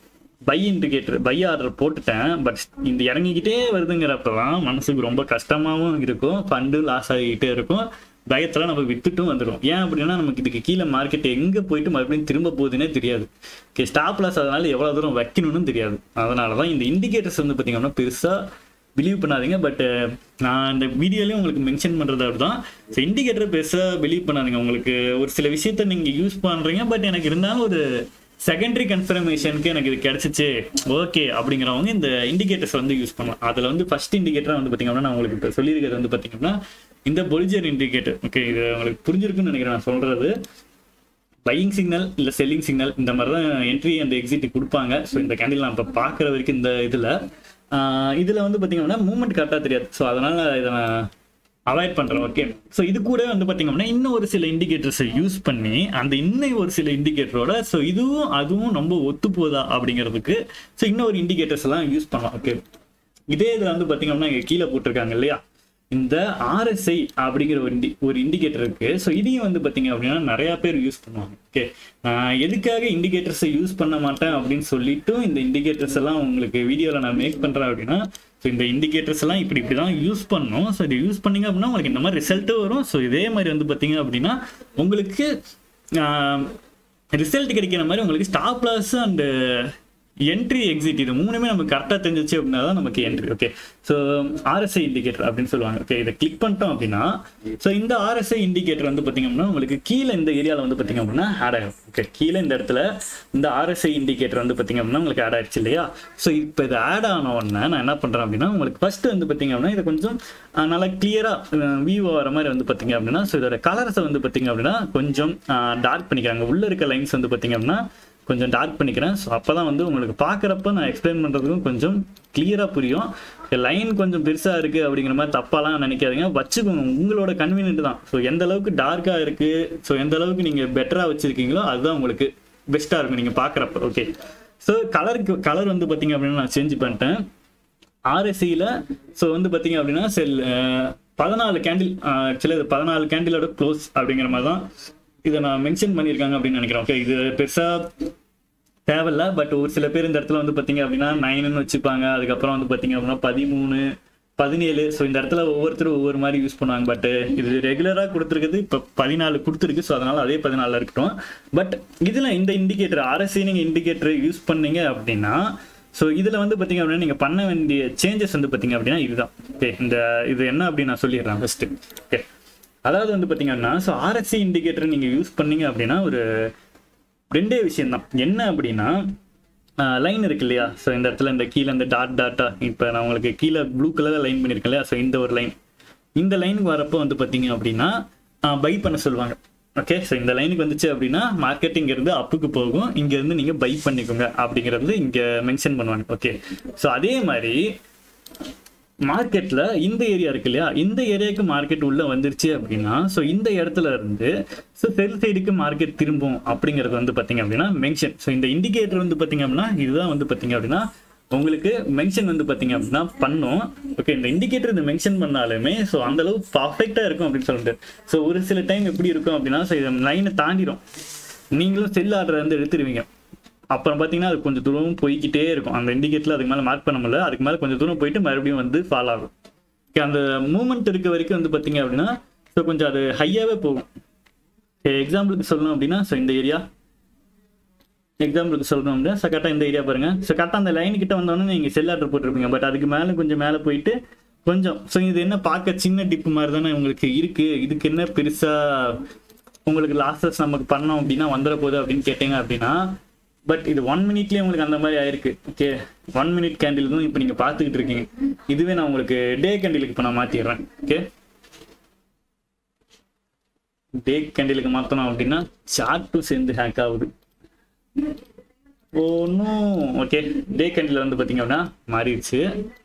பை இண்டிகேட்டர் பை ஆர்டர் போட்டுட்டேன். பட் இந்த இறங்கிக்கிட்டே வருதுங்கிறப்பதான் மனசுக்கு ரொம்ப கஷ்டமாகவும் இருக்கும், ஃபண்டு லாஸ் ஆகிக்கிட்டே இருக்கும், பயத்தில் நம்ம வித்துட்டும் வந்துடும். ஏன் அப்படின்னா நமக்கு இதுக்கு கீழே மார்க்கெட் எங்கே போயிட்டு மறுபடியும் திரும்ப போகுதுன்னே தெரியாது. ஓகே ஸ்டாப் லாஸ் அதனால எவ்வளோ தூரம் வைக்கணும்னு தெரியாது. அதனால தான் இந்த இண்டிகேட்டர்ஸ் வந்து பார்த்தீங்கன்னா பெருசாக பிலீவ் பண்ணாதீங்க. பட் நான் இந்த வீடியோலேயும் உங்களுக்கு மென்ஷன் பண்ணுறது அப்படிதான். ஸோ இண்டிகேட்டர் பெருசாக பிலீவ் பண்ணாதீங்க. உங்களுக்கு ஒரு சில விஷயத்த நீங்கள் யூஸ் பண்ணுறீங்க, பட் எனக்கு இருந்தாலும் ஒரு செகண்டரி கன்ஃபர்மேஷனுக்கு எனக்கு இது கிடைச்சிச்சு ஓகே அப்படிங்கிறவங்க இந்த இண்டிகேட்டர்ஸ் வந்து யூஸ் பண்ணலாம். அதில் வந்து ஃபர்ஸ்ட் இண்டிகேட்டர் வந்து பார்த்தீங்கன்னா நான் உங்களுக்கு இப்போ சொல்லியிருக்கிறது வந்து பார்த்தீங்கன்னா இந்த பொலிஜர் இண்டிகேட்டர். ஓகே இது உங்களுக்கு புரிஞ்சிருக்குன்னு நினைக்கிறேன் நான் சொல்றது. பையிங் சிக்னல் இல்லை செல்லிங் சிக்னல் இந்த மாதிரி தான் என்ட்ரி அந்த எக்ஸிட் கொடுப்பாங்க. ஸோ இந்த கேண்டில் நான் இப்போ பார்க்குற வரைக்கும் இந்த இதில் இதில் வந்து பார்த்தீங்கன்னா மூவ்மெண்ட் கரெக்டாக தெரியாது. ஸோ அதனால் இதை நான் அவாய்ட் பண்ணுறேன். ஓகே ஸோ இது கூட வந்து பார்த்தீங்கன்னா இன்னும் ஒரு சில இண்டிகேட்டர்ஸை யூஸ் பண்ணி அந்த இன்னும் ஒரு சில இண்டிகேட்டரோட ஸோ இதுவும் அதுவும் ரொம்ப ஒத்து போதா அப்படிங்கிறதுக்கு ஸோ இன்னும் ஒரு இண்டிகேட்டர்ஸ் எல்லாம் யூஸ் பண்ணலாம். ஓகே இதே இதில் வந்து பார்த்தீங்கன்னா இங்கே கீழே போட்டிருக்காங்க இல்லையா இந்த ஆர்எஸ்ஐ அப்படிங்கிற ஒரு இண்டி ஒரு இண்டிகேட்டர் இருக்கு. ஸோ இதையும் வந்து பார்த்தீங்க அப்படின்னா நிறைய பேர் யூஸ் பண்ணுவாங்க. ஓகே எதுக்காக இண்டிகேட்டர்ஸை யூஸ் பண்ண மாட்டேன் அப்படின்னு சொல்லிட்டு இந்த இண்டிகேட்டர்ஸ் எல்லாம் உங்களுக்கு வீடியோவில் நான் மேக் பண்ணுறேன் அப்படின்னா ஸோ இந்த இண்டிகேட்டர்ஸ் எல்லாம் இப்படி இப்படி தான் யூஸ் பண்ணணும். ஸோ இதை யூஸ் பண்ணிங்க அப்படின்னா உங்களுக்கு இந்த மாதிரி ரிசல்ட்டும் வரும். ஸோ இதே மாதிரி வந்து பார்த்தீங்க அப்படின்னா உங்களுக்கு ரிசல்ட் கிடைக்கிற மாதிரி உங்களுக்கு stop loss and entry exit இது மூணுமே நமக்கு கரெக்டாக தெரிஞ்சிச்சு அப்படின்னா தான் நமக்கு entry. Okay so RSI indicator அப்படின்னு சொல்லுவாங்க. ஓகே இதை கிளிக் பண்ணிட்டோம் அப்படின்னா ஸோ இந்த ஆர்எஸ்ஐ இண்டிகேட்டர் வந்து பார்த்தீங்க அப்படின்னா உங்களுக்கு கீழே இந்த ஏரியாவில் வந்து பார்த்தீங்க அப்படின்னா ஆட் ஆகும். ஓகே கீழே இந்த இடத்துல இந்த ஆர்எஸ்ஐ இண்டிகேட்டர் வந்து பார்த்தீங்க அப்படின்னா உங்களுக்கு ஆட் ஆயிடுச்சு இல்லையா? ஸோ இப்போ இது ஆட் ஆன உடனே நான் என்ன பண்ணுறேன் அப்படின்னா உங்களுக்கு ஃபர்ஸ்ட் வந்து பார்த்தீங்க அப்படின்னா இதை கொஞ்சம் நல்லா கிளியராக வியூ வர மாதிரி வந்து பார்த்தீங்க அப்படின்னா ஸோ இதோட கலர்ஸை வந்து பார்த்தீங்க அப்படின்னா கொஞ்சம் டார்க் பண்ணிக்கிறாங்க. உள்ளே இருக்க லைன்ஸ் வந்து பார்த்தீங்க அப்படின்னா கொஞ்சம் டார்க் பண்ணிக்கிறேன். ஸோ அப்போ தான் வந்து உங்களுக்கு பார்க்குறப்ப நான் எக்ஸ்பிளைன் பண்ணுறதுக்கும் கொஞ்சம் கிளியராக புரியும். லைன் கொஞ்சம் பெருசாக இருக்குது அப்படிங்கிற மாதிரி தப்பாலாம் நினைக்காதீங்க, வச்சுக்கோங்க உங்களோட கன்வீனியன்ட் தான். ஸோ எந்த அளவுக்கு டார்க்காக இருக்குது ஸோ எந்த அளவுக்கு நீங்கள் பெட்டராக வச்சுருக்கீங்களோ அதுதான் உங்களுக்கு பெஸ்ட்டாக இருக்கும் நீங்கள் பார்க்குறப்ப. ஓகே ஸோ கலருக்கு கலர் வந்து பார்த்தீங்க அப்படின்னா நான் சேஞ்ச் பண்ணிட்டேன் ஆர்எஸ்சியில். ஸோ வந்து பார்த்தீங்க அப்படின்னா செல் பதினாலு கேண்டில் ஆக்சுவலி இது பதினாலு கேண்டிலோட க்ளோஸ் அப்படிங்கிற மாதிரி தான் இதை நான் மென்ஷன் பண்ணியிருக்காங்க அப்படின்னு நினைக்கிறேன். ஓகே இது பெருசாக தேவையில்ல, பட் ஒரு சில பேர் இந்த இடத்துல வந்து பார்த்தீங்க அப்படின்னா நைனுன்னு வச்சுப்பாங்க, அதுக்கப்புறம் வந்து பார்த்தீங்க அப்படின்னா பதிமூணு பதினேழு. ஸோ இந்த இடத்துல ஒவ்வொருத்தரும் ஒவ்வொரு மாதிரி யூஸ் பண்ணுவாங்க. பட் இது ரெகுலராக கொடுத்துருக்குது இப்போ பதினாலு கொடுத்துருக்கு. ஸோ அதனால அதே பதினாலில் இருக்கட்டும். பட் இதில் இந்த இண்டிகேட்டர் ஆர்எஸ்சி நீங்கள் இண்டிகேட்டர் யூஸ் பண்ணீங்க அப்படின்னா ஸோ இதில் வந்து பார்த்தீங்க அப்படின்னா நீங்கள் பண்ண வேண்டிய சேஞ்சஸ் வந்து பார்த்தீங்க அப்படின்னா இதுதான். ஓகே இந்த இது என்ன அப்படின்னு நான் சொல்லிடுறேன் ஃபஸ்ட்டு. ஓகே அதாவது வந்து பார்த்தீங்கன்னா ஸோ ஆர்எஸ்சி இண்டிகேட்டர் நீங்கள் யூஸ் பண்ணீங்க அப்படின்னா ஒரு ரெண்டே விஷயம் தான். என்ன அப்படின்னா லைன் இருக்கு இல்லையா? ஸோ இந்த இடத்துல இந்த கீழே இந்த டாட் டாட்டா இப்போ நான் உங்களுக்கு கீழே ப்ளூ கலரில் லைன் பண்ணியிருக்கேன் இல்லையா? ஸோ இந்த ஒரு லைன் இந்த லைனுக்கு வரப்போ வந்து பார்த்தீங்க அப்படின்னா பை பண்ண சொல்லுவாங்க. ஓகே ஸோ இந்த லைனுக்கு வந்துச்சு அப்படின்னா மார்க்கெட் இங்கேருந்து அப்புக்கு போகும், இங்கேருந்து நீங்கள் பை பண்ணிக்கோங்க அப்படிங்கிறது இங்கே மென்ஷன் பண்ணுவாங்க. ஓகே ஸோ அதே மாதிரி மார்க்கெட்ல இந்த ஏரியா இருக்கு இல்லையா, இந்த ஏரியாவுக்கு மார்க்கெட் உள்ள வந்துருச்சு அப்படின்னா ஸோ இந்த இடத்துல இருந்து ஸோ செல் சைடுக்கு மார்க்கெட் திரும்பும் அப்படிங்கிறது வந்து பார்த்தீங்க அப்படின்னா மென்ஷன். ஸோ இந்த இண்டிகேட்டர் வந்து பார்த்தீங்க அப்படின்னா இதுதான் வந்து பார்த்தீங்க அப்படின்னா உங்களுக்கு மென்ஷன் வந்து பார்த்தீங்க அப்படின்னா பண்ணும். ஓகே, இந்த இண்டிகேட்டர் இந்த மென்ஷன் பண்ணாலுமே ஸோ அந்த அளவு பர்ஃபெக்டாக இருக்கும் அப்படின்னு சொல்லிட்டு. ஸோ ஒரு சில டைம் எப்படி இருக்கும் அப்படின்னா ஸோ இதை லைனை தாண்டிடும், நீங்களும் செல் ஆர்டர் வந்து எடுத்துருவீங்க. அப்புறம் பார்த்தீங்கன்னா அது கொஞ்சம் தூரம் போய்கிட்டே இருக்கும், அந்த இண்டிகேட்டரில் அதுக்கு மேலே மார்க் பண்ண முடியல, அதுக்கு மேலே கொஞ்சம் தூரம் போயிட்டு மறுபடியும் வந்து ஃபால் ஆகும். ஓகே, அந்த மூமெண்ட் இருக்க வரைக்கும் வந்து பார்த்தீங்க அப்படின்னா ஸோ கொஞ்சம் அது ஹையாகவே போகும். எக்ஸாம்பிளுக்கு சொல்லணும் அப்படின்னா ஸோ இந்த ஏரியா எக்ஸாம்பிளுக்கு சொல்லணும் அப்படின்னா ஸோ கரெக்டாக இந்த ஏரியா பாருங்க. ஸோ கரெக்டாக அந்த லைன் கிட்ட வந்தோடனே நீங்கள் செல் ஆர்டர் போட்டிருப்பீங்க. பட் அதுக்கு மேலே கொஞ்சம் மேலே போயிட்டு கொஞ்சம் ஸோ இது என்ன பார்க்க சின்ன டிப்பு மாதிரி தானே உங்களுக்கு இருக்குது, இதுக்கு என்ன பெருசாக உங்களுக்கு லாஸஸ் நமக்கு பண்ணோம் அப்படின்னா வந்துட போகுது அப்படின்னு கேட்டீங்க அப்படின்னா பட் இது ஒன் மினிட்லேயே உங்களுக்கு அந்த மாதிரி ஆயிருக்கு. ஓகே, ஒன் மினிட் கேண்டில் தான் இப்போ நீங்கள் பார்த்துக்கிட்டு இருக்கீங்க. இதுவே நான் உங்களுக்கு டே கேண்டிலுக்கு இப்போ நான் மாற்றிடுறேன். ஓகே, டே கேண்டிலுக்கு மாற்றணும் அப்படின்னா சார்ட்டும் சேர்ந்து ஹேக் ஆகுது ஒன்றும். ஓகே, டே கேண்டில் வந்து பார்த்தீங்க அப்படின்னா மாறிடுச்சு.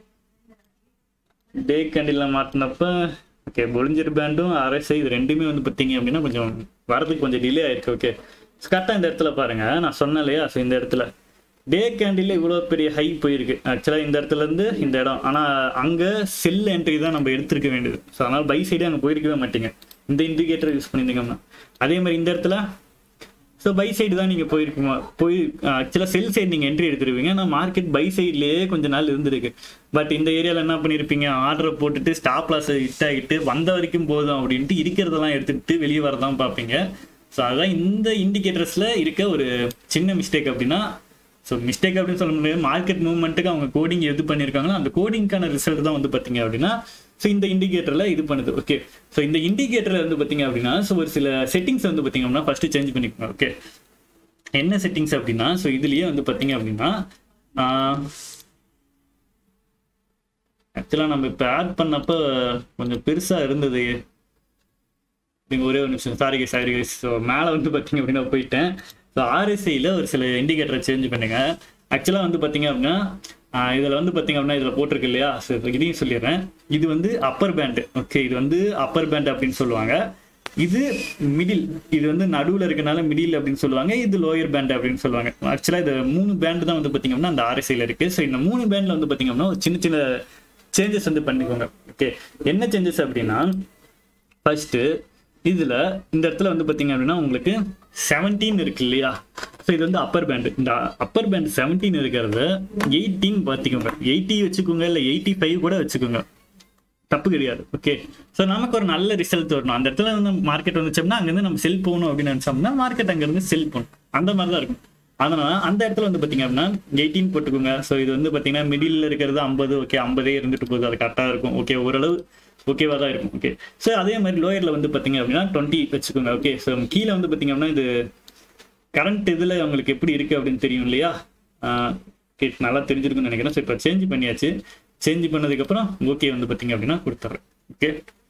டே கேண்டில் மாற்றினப்ப ஓகே பொலிஞ்சர் பேண்டும் ஆர்எஸ்ஐ இது ரெண்டுமே வந்து பார்த்தீங்க அப்படின்னா கொஞ்சம் வரதுக்கு கொஞ்சம் டிலே ஆயிருக்கு. ஓகே, கரெக்டாக இந்த இடத்துல பாருங்க, நான் சொன்னேன் இல்லையா ஸோ இந்த இடத்துல டே கேண்டில் இவ்வளோ பெரிய ஹை போயிருக்கு. ஆக்சுவலாக இந்த இடத்துல இருந்து இந்த இடம், ஆனால் அங்கே செல் என்ட்ரி தான் நம்ம எடுத்துருக்க வேண்டியது. ஸோ அதனால் பை சைடே அங்கே போயிருக்கவே மாட்டீங்க இந்த இண்டிகேட்டர் யூஸ் பண்ணியிருந்தீங்கன்னா. அதே மாதிரி இந்த இடத்துல ஸோ பை சைடு தான் நீங்கள் போயிருக்குமா போய் ஆக்சுவலாக செல் சைடு நீங்கள் என்ட்ரி எடுத்துருவீங்க. ஆனால் மார்க்கெட் பை சைட்லேயே கொஞ்சம் நாள் இருந்திருக்கு. பட் இந்த ஏரியாவில் என்ன பண்ணியிருப்பீங்க, ஆர்டரை போட்டுட்டு ஸ்டாப் லாஸை ஹிட் ஆகிட்டு வந்த வரைக்கும் போதும் அப்படின்ட்டு இருக்கிறதெல்லாம் எடுத்துக்கிட்டு வெளியே வரதான் பார்ப்பீங்க. ஸோ அதுதான் இந்த இண்டிகேட்டர்ஸில் இருக்க ஒரு சின்ன மிஸ்டேக். அப்படின்னா ஸோ மிஸ்டேக் அப்படின்னு சொல்ல முடியாது, மார்க்கெட் மூவ்மெண்ட்டுக்கு அவங்க கோடிங் எது பண்ணியிருக்காங்களோ அந்த கோடிங்கான ரிசல்ட் தான் வந்து பார்த்தீங்க அப்படின்னா ஸோ இந்த இண்டிகேட்டரில் இது பண்ணுது. ஓகே, ஸோ இந்த இண்டிகேட்டரில் வந்து பார்த்தீங்க அப்படின்னா ஸோ ஒரு சில செட்டிங்ஸ் வந்து பார்த்தீங்க அப்படின்னா ஃபஸ்ட்டு சேஞ்ச் பண்ணிக்கோங்க. ஓகே, என்ன செட்டிங்ஸ் அப்படின்னா ஸோ இதுலேயே வந்து பார்த்தீங்க அப்படின்னா ஆக்சுவலாக நம்ம இப்போ ஆட் பண்ணப்போ கொஞ்சம் பெருசாக இருந்தது. நீங்கள் ஒரே ஒரு நிமிஷம், sorry guys sorry guys so மேலே வந்து பார்த்தீங்க அப்படின்னா போயிட்டேன். ஸோ ஆர்எஸ்ஐயில் ஒரு சில இண்டிகேட்டரை சேஞ்ச் பண்ணுங்க. ஆக்சுவலாக வந்து பார்த்தீங்க அப்படின்னா இதில் வந்து பார்த்தீங்க அப்படின்னா இதில் போட்டிருக்கு இல்லையா, ஸோ இதையும் சொல்லிடுறேன். இது வந்து அப்பர் பேண்டு. ஓகே, இது வந்து அப்பர் பேண்ட் அப்படின்னு சொல்லுவாங்க. இது மிடில், இது வந்து நடுவில் இருக்கனால மிடில் அப்படின்னு சொல்லுவாங்க. இது லோயர் பேண்ட் அப்படின்னு சொல்லுவாங்க. ஆக்சுவலாக இது மூணு பேண்டு தான் வந்து பார்த்தீங்க அப்படின்னா அந்த ஆர்எஸ்ஐயில் இருக்குது. ஸோ இந்த மூணு பேண்டில் வந்து பார்த்தீங்க அப்படின்னா ஒரு சின்ன சின்ன சேஞ்சஸ் வந்து பண்ணிக்கோங்க. ஓகே, என்ன சேஞ்சஸ் அப்படின்னா ஃபர்ஸ்ட்டு இதில் இந்த இடத்துல வந்து பார்த்தீங்க அப்படின்னா உங்களுக்கு செவன்டீன் இருக்கு இல்லையா, ஸோ இது வந்து அப்பர் பேண்டு. இந்த அப்பர் பேண்ட் செவன்டீன் இருக்கிறத எயிட்டீன் பார்த்துக்கோங்க, எயிட்டி வச்சுக்கோங்க, இல்லை எயிட்டி ஃபைவ் கூட வச்சுக்கோங்க, தப்பு கிடையாது. ஓகே, ஸோ நமக்கு ஒரு நல்ல ரிசல்ட் வரணும். அந்த இடத்துல வந்து மார்க்கெட் வந்துச்சோம்னா அங்கேருந்து நம்ம செல் போகணும் அப்படின்னு நினச்சோம்னா மார்க்கெட் அங்கேருந்து செல் போகணும், அந்த மாதிரி தான் இருக்கும். அதனால் அந்த இடத்துல வந்து பார்த்தீங்க அப்படின்னா எயிட்டீன் போட்டுக்கோங்க. ஸோ இது வந்து பார்த்தீங்கன்னா மிடில் இருக்கிறது ஐம்பது. ஓகே, ஐம்பதே இருந்துட்டு போகுது, அது கரெக்டாக இருக்கும். ஓகே, ஓரளவு ஓகேவா தான் இருக்கும். ஓகே, ஸோ அதே மாதிரி லோயரில் வந்து பார்த்தீங்க அப்படின்னா டுவெண்ட்டி வச்சுக்கோங்க. ஓகே, ஸோ கீழே வந்து பார்த்தீங்க அப்படின்னா இது கரண்ட் இதில் உங்களுக்கு எப்படி இருக்குது அப்படின்னு தெரியும் இல்லையா, ஓகே நல்லா தெரிஞ்சிருக்குன்னு நினைக்கிறேன். ஸோ இப்போ சேஞ்ச் பண்ணியாச்சு. சேஞ்ச் பண்ணதுக்கப்புறம் ஓகே வந்து பார்த்தீங்க அப்படின்னா கொடுத்துட்றேன். ஓகே,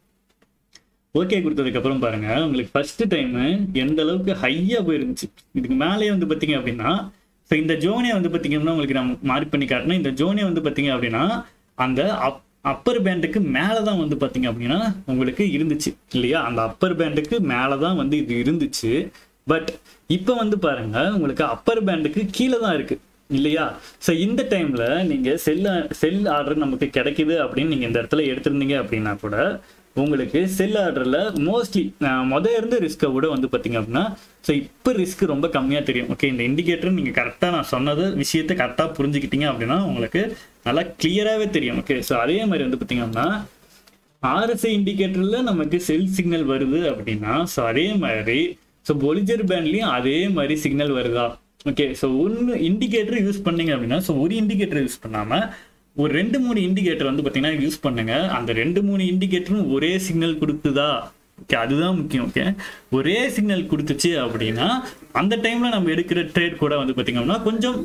ஓகே கொடுத்ததுக்கப்புறம் பாருங்கள் உங்களுக்கு ஃபஸ்ட்டு டைமு எந்த அளவுக்கு ஹையாக போயிருந்துச்சு. இதுக்கு மேலேயே வந்து பார்த்தீங்க அப்படின்னா ஸோ இந்த ஜோனே வந்து பார்த்தீங்க அப்படின்னா உங்களுக்கு நான் மார்க் பண்ணி காட்டினேன். இந்த ஜோனே வந்து பார்த்தீங்க அப்படின்னா அந்த அப் அப்பர் பேண்டுக்கு மேலே தான் வந்து பார்த்தீங்க அப்படின்னா உங்களுக்கு இருந்துச்சு இல்லையா, அந்த அப்பர் பேண்டுக்கு மேலே தான் வந்து இது இருந்துச்சு. பட் இப்போ வந்து பாருங்க உங்களுக்கு அப்பர் பேண்டுக்கு கீழே தான் இருக்கு இல்லையா. ஸோ இந்த டைம்ல நீங்க செல் செல் ஆர்டர் நமக்கு கிடைக்குது அப்படின்னு நீங்க இந்த இடத்துல எடுத்திருந்தீங்க அப்படின்னா கூட உங்களுக்கு செல் ஆர்டர்ல மோஸ்ட்லி மொதல் இருந்து ரிஸ்க்கை விட வந்து பார்த்தீங்க அப்படின்னா ஸோ இப்போ ரிஸ்க் ரொம்ப கம்மியாக தெரியும். ஓகே, இந்த இண்டிகேட்டர் நீங்கள் கரெக்டாக நான் சொன்னது விஷயத்தை கரெக்டாக புரிஞ்சுக்கிட்டீங்க அப்படின்னா உங்களுக்கு நல்லா கிளியராகவே தெரியும். ஓகே, ஸோ அதே மாதிரி வந்து பார்த்தீங்கன்னா ஆர்எஸ்ஐ இண்டிகேட்டரில் நமக்கு செல் சிக்னல் வருது அப்படின்னா ஸோ அதே மாதிரி ஸோ பொலிஞ்சர் பேண்ட்லேயும் அதே மாதிரி சிக்னல் வருதா. ஓகே, ஸோ ஒன்று இண்டிகேட்டர் யூஸ் பண்ணீங்க அப்படின்னா ஸோ ஒரு இண்டிகேட்டர் யூஸ் பண்ணாமல் ஒரு ரெண்டு மூணு இண்டிகேட்டர் வந்து பார்த்தீங்கன்னா யூஸ் பண்ணுங்க. அந்த ரெண்டு மூணு இண்டிகேட்டரும் ஒரே சிக்னல் கொடுக்குதா, ஓகே அதுதான் முக்கியம். ஓகே, ஒரே சிக்னல் கொடுத்துச்சு அப்படின்னா அந்த டைம்ல நம்ம எடுக்கிற ட்ரேட் கூட வந்து பார்த்தீங்கன்னா கொஞ்சம்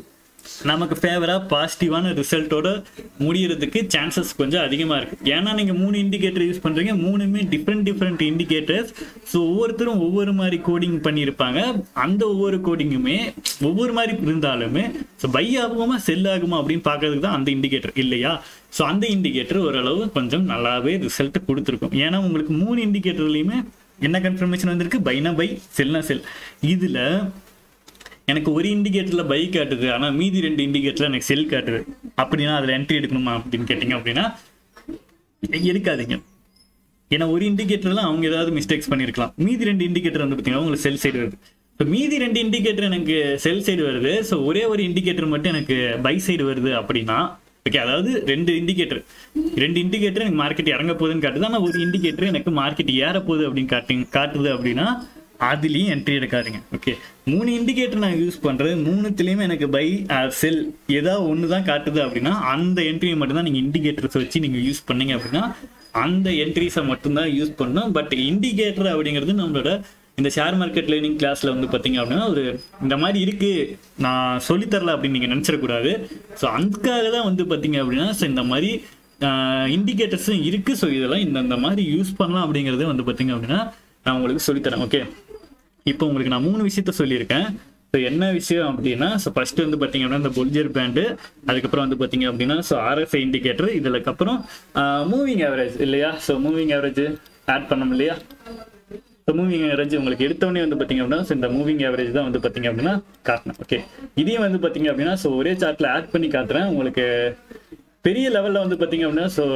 நமக்கு ஃபேவராக பாசிட்டிவான ரிசல்ட்டோட முடியறதுக்கு சான்சஸ் கொஞ்சம் அதிகமாக இருக்குது. ஏன்னா நீங்கள் மூணு இண்டிகேட்டர் யூஸ் பண்ணுறீங்க, மூணுமே டிஃப்ரெண்ட் டிஃப்ரெண்ட் இண்டிகேட்டர்ஸ். ஸோ ஒவ்வொருத்தரும் ஒவ்வொரு மாதிரி கோடிங் பண்ணியிருப்பாங்க. அந்த ஒவ்வொரு கோடிங்குமே ஒவ்வொரு மாதிரி இருந்தாலுமே ஸோ பை ஆகுமா செல் ஆகுமா அப்படின்னு பார்க்கறதுக்கு தான் அந்த இண்டிகேட்டர் இல்லையா. ஸோ அந்த இண்டிகேட்டர் ஓரளவு கொஞ்சம் நல்லாவே ரிசல்ட் கொடுத்துருக்கும். ஏன்னா உங்களுக்கு மூணு இண்டிகேட்டர்லையுமே என்ன கன்ஃபர்மேஷன் வந்திருக்கு, பைனா பை செல்னா செல். இதில் எனக்கு ஒரு இண்டிகேட்டரில் பை காட்டுது, ஆனால் மீதி ரெண்டு இண்டிகேட்டரில் எனக்கு செல் காட்டுது. அப்படின்னா அதில் என்ட்ரி எடுக்கணுமா அப்படின்னு கேட்டிங்க அப்படின்னா எடுக்காதீங்க. ஏன்னா ஒரு இண்டிகேட்டரில் அவங்க ஏதாவது மிஸ்டேக்ஸ் பண்ணியிருக்கலாம். மீதி ரெண்டு இண்டிகேட்டர் வந்து பார்த்தீங்கன்னா உங்களுக்கு செல் சைடு வருது. இப்போ மீதி ரெண்டு இண்டிகேட்டர் எனக்கு செல் சைடு வருது. ஸோ ஒரே ஒரு இண்டிகேட்டர் மட்டும் எனக்கு பை சைடு வருது அப்படின்னா ஓகே, அதாவது ரெண்டு இண்டிகேட்டர் ரெண்டு இண்டிகேட்டர் எனக்கு மார்க்கெட் இறங்க போகுதுன்னு காட்டுது, ஆனால் ஒரு இண்டிகேட்டர் எனக்கு மார்க்கெட் ஏற போகுது அப்படின்னு காட்டு காட்டுது அப்படின்னா அதுலேயும் என்ட்ரி எடுக்காதீங்க. ஓகே, மூணு இண்டிகேட்டர் நான் யூஸ் பண்ணுறது, மூணுத்துலேயுமே எனக்கு பை செல் ஏதாவது ஒன்று தான் காட்டுது அப்படின்னா அந்த என்ட்ரியை மட்டும்தான் நீங்கள் இண்டிகேட்டர்ஸ் வச்சு நீங்கள் யூஸ் பண்ணீங்க அப்படின்னா அந்த என்ட்ரிஸை மட்டும்தான் யூஸ் பண்ணணும். பட் இண்டிகேட்டர் அப்படிங்கிறது நம்மளோட இந்த ஷேர் மார்க்கெட் லேர்னிங் கிளாஸில் வந்து பார்த்தீங்க அப்படின்னா ஒரு இந்த மாதிரி இருக்குது நான் சொல்லித்தரல அப்படின்னு நீங்கள் நினச்சிடக்கூடாது. ஸோ அதுக்காக தான் வந்து பார்த்தீங்க அப்படின்னா ஸோ இந்த மாதிரி இண்டிகேட்டர்ஸும் இருக்குது. ஸோ இதெல்லாம் இந்த இந்த மாதிரி யூஸ் பண்ணலாம் அப்படிங்கிறது வந்து பார்த்தீங்க அப்படின்னா நான் உங்களுக்கு சொல்லித்தரேன். ஓகே, இப்போ உங்களுக்கு நான் மூணு விஷயத்த சொல்லியிருக்கேன். ஸோ என்ன விஷயம் அப்படின்னா ஸோ ஃபர்ஸ்ட் வந்து பார்த்தீங்க அப்படின்னா இந்த பொல்ஜர் பேண்டு, அதுக்கப்புறம் வந்து பார்த்தீங்க அப்படின்னா ஸோ ஆர்எஸ்ஐ இண்டிகேட்டர், இதுலக்கப்புறம் மூவிங் ஆவரேஜ் இல்லையா. ஸோ மூவிங் ஆவரேஜ் ஆட் பண்ணோம் இல்லையா. ஸோ மூவிங் ஆவரேஜ் உங்களுக்கு எடுத்தோடனே வந்து பார்த்தீங்க அப்படின்னா ஸோ இந்த மூவிங் ஆவரேஜ் தான் வந்து பார்த்தீங்க அப்படின்னா காட்டினேன். ஓகே, இதையும் வந்து பார்த்தீங்க அப்படின்னா ஸோ ஒரே சார்ட்டில் ஆட் பண்ணி காட்டுறேன். உங்களுக்கு பெரிய லெவலில் வந்து பார்த்தீங்க அப்படின்னா ஸோ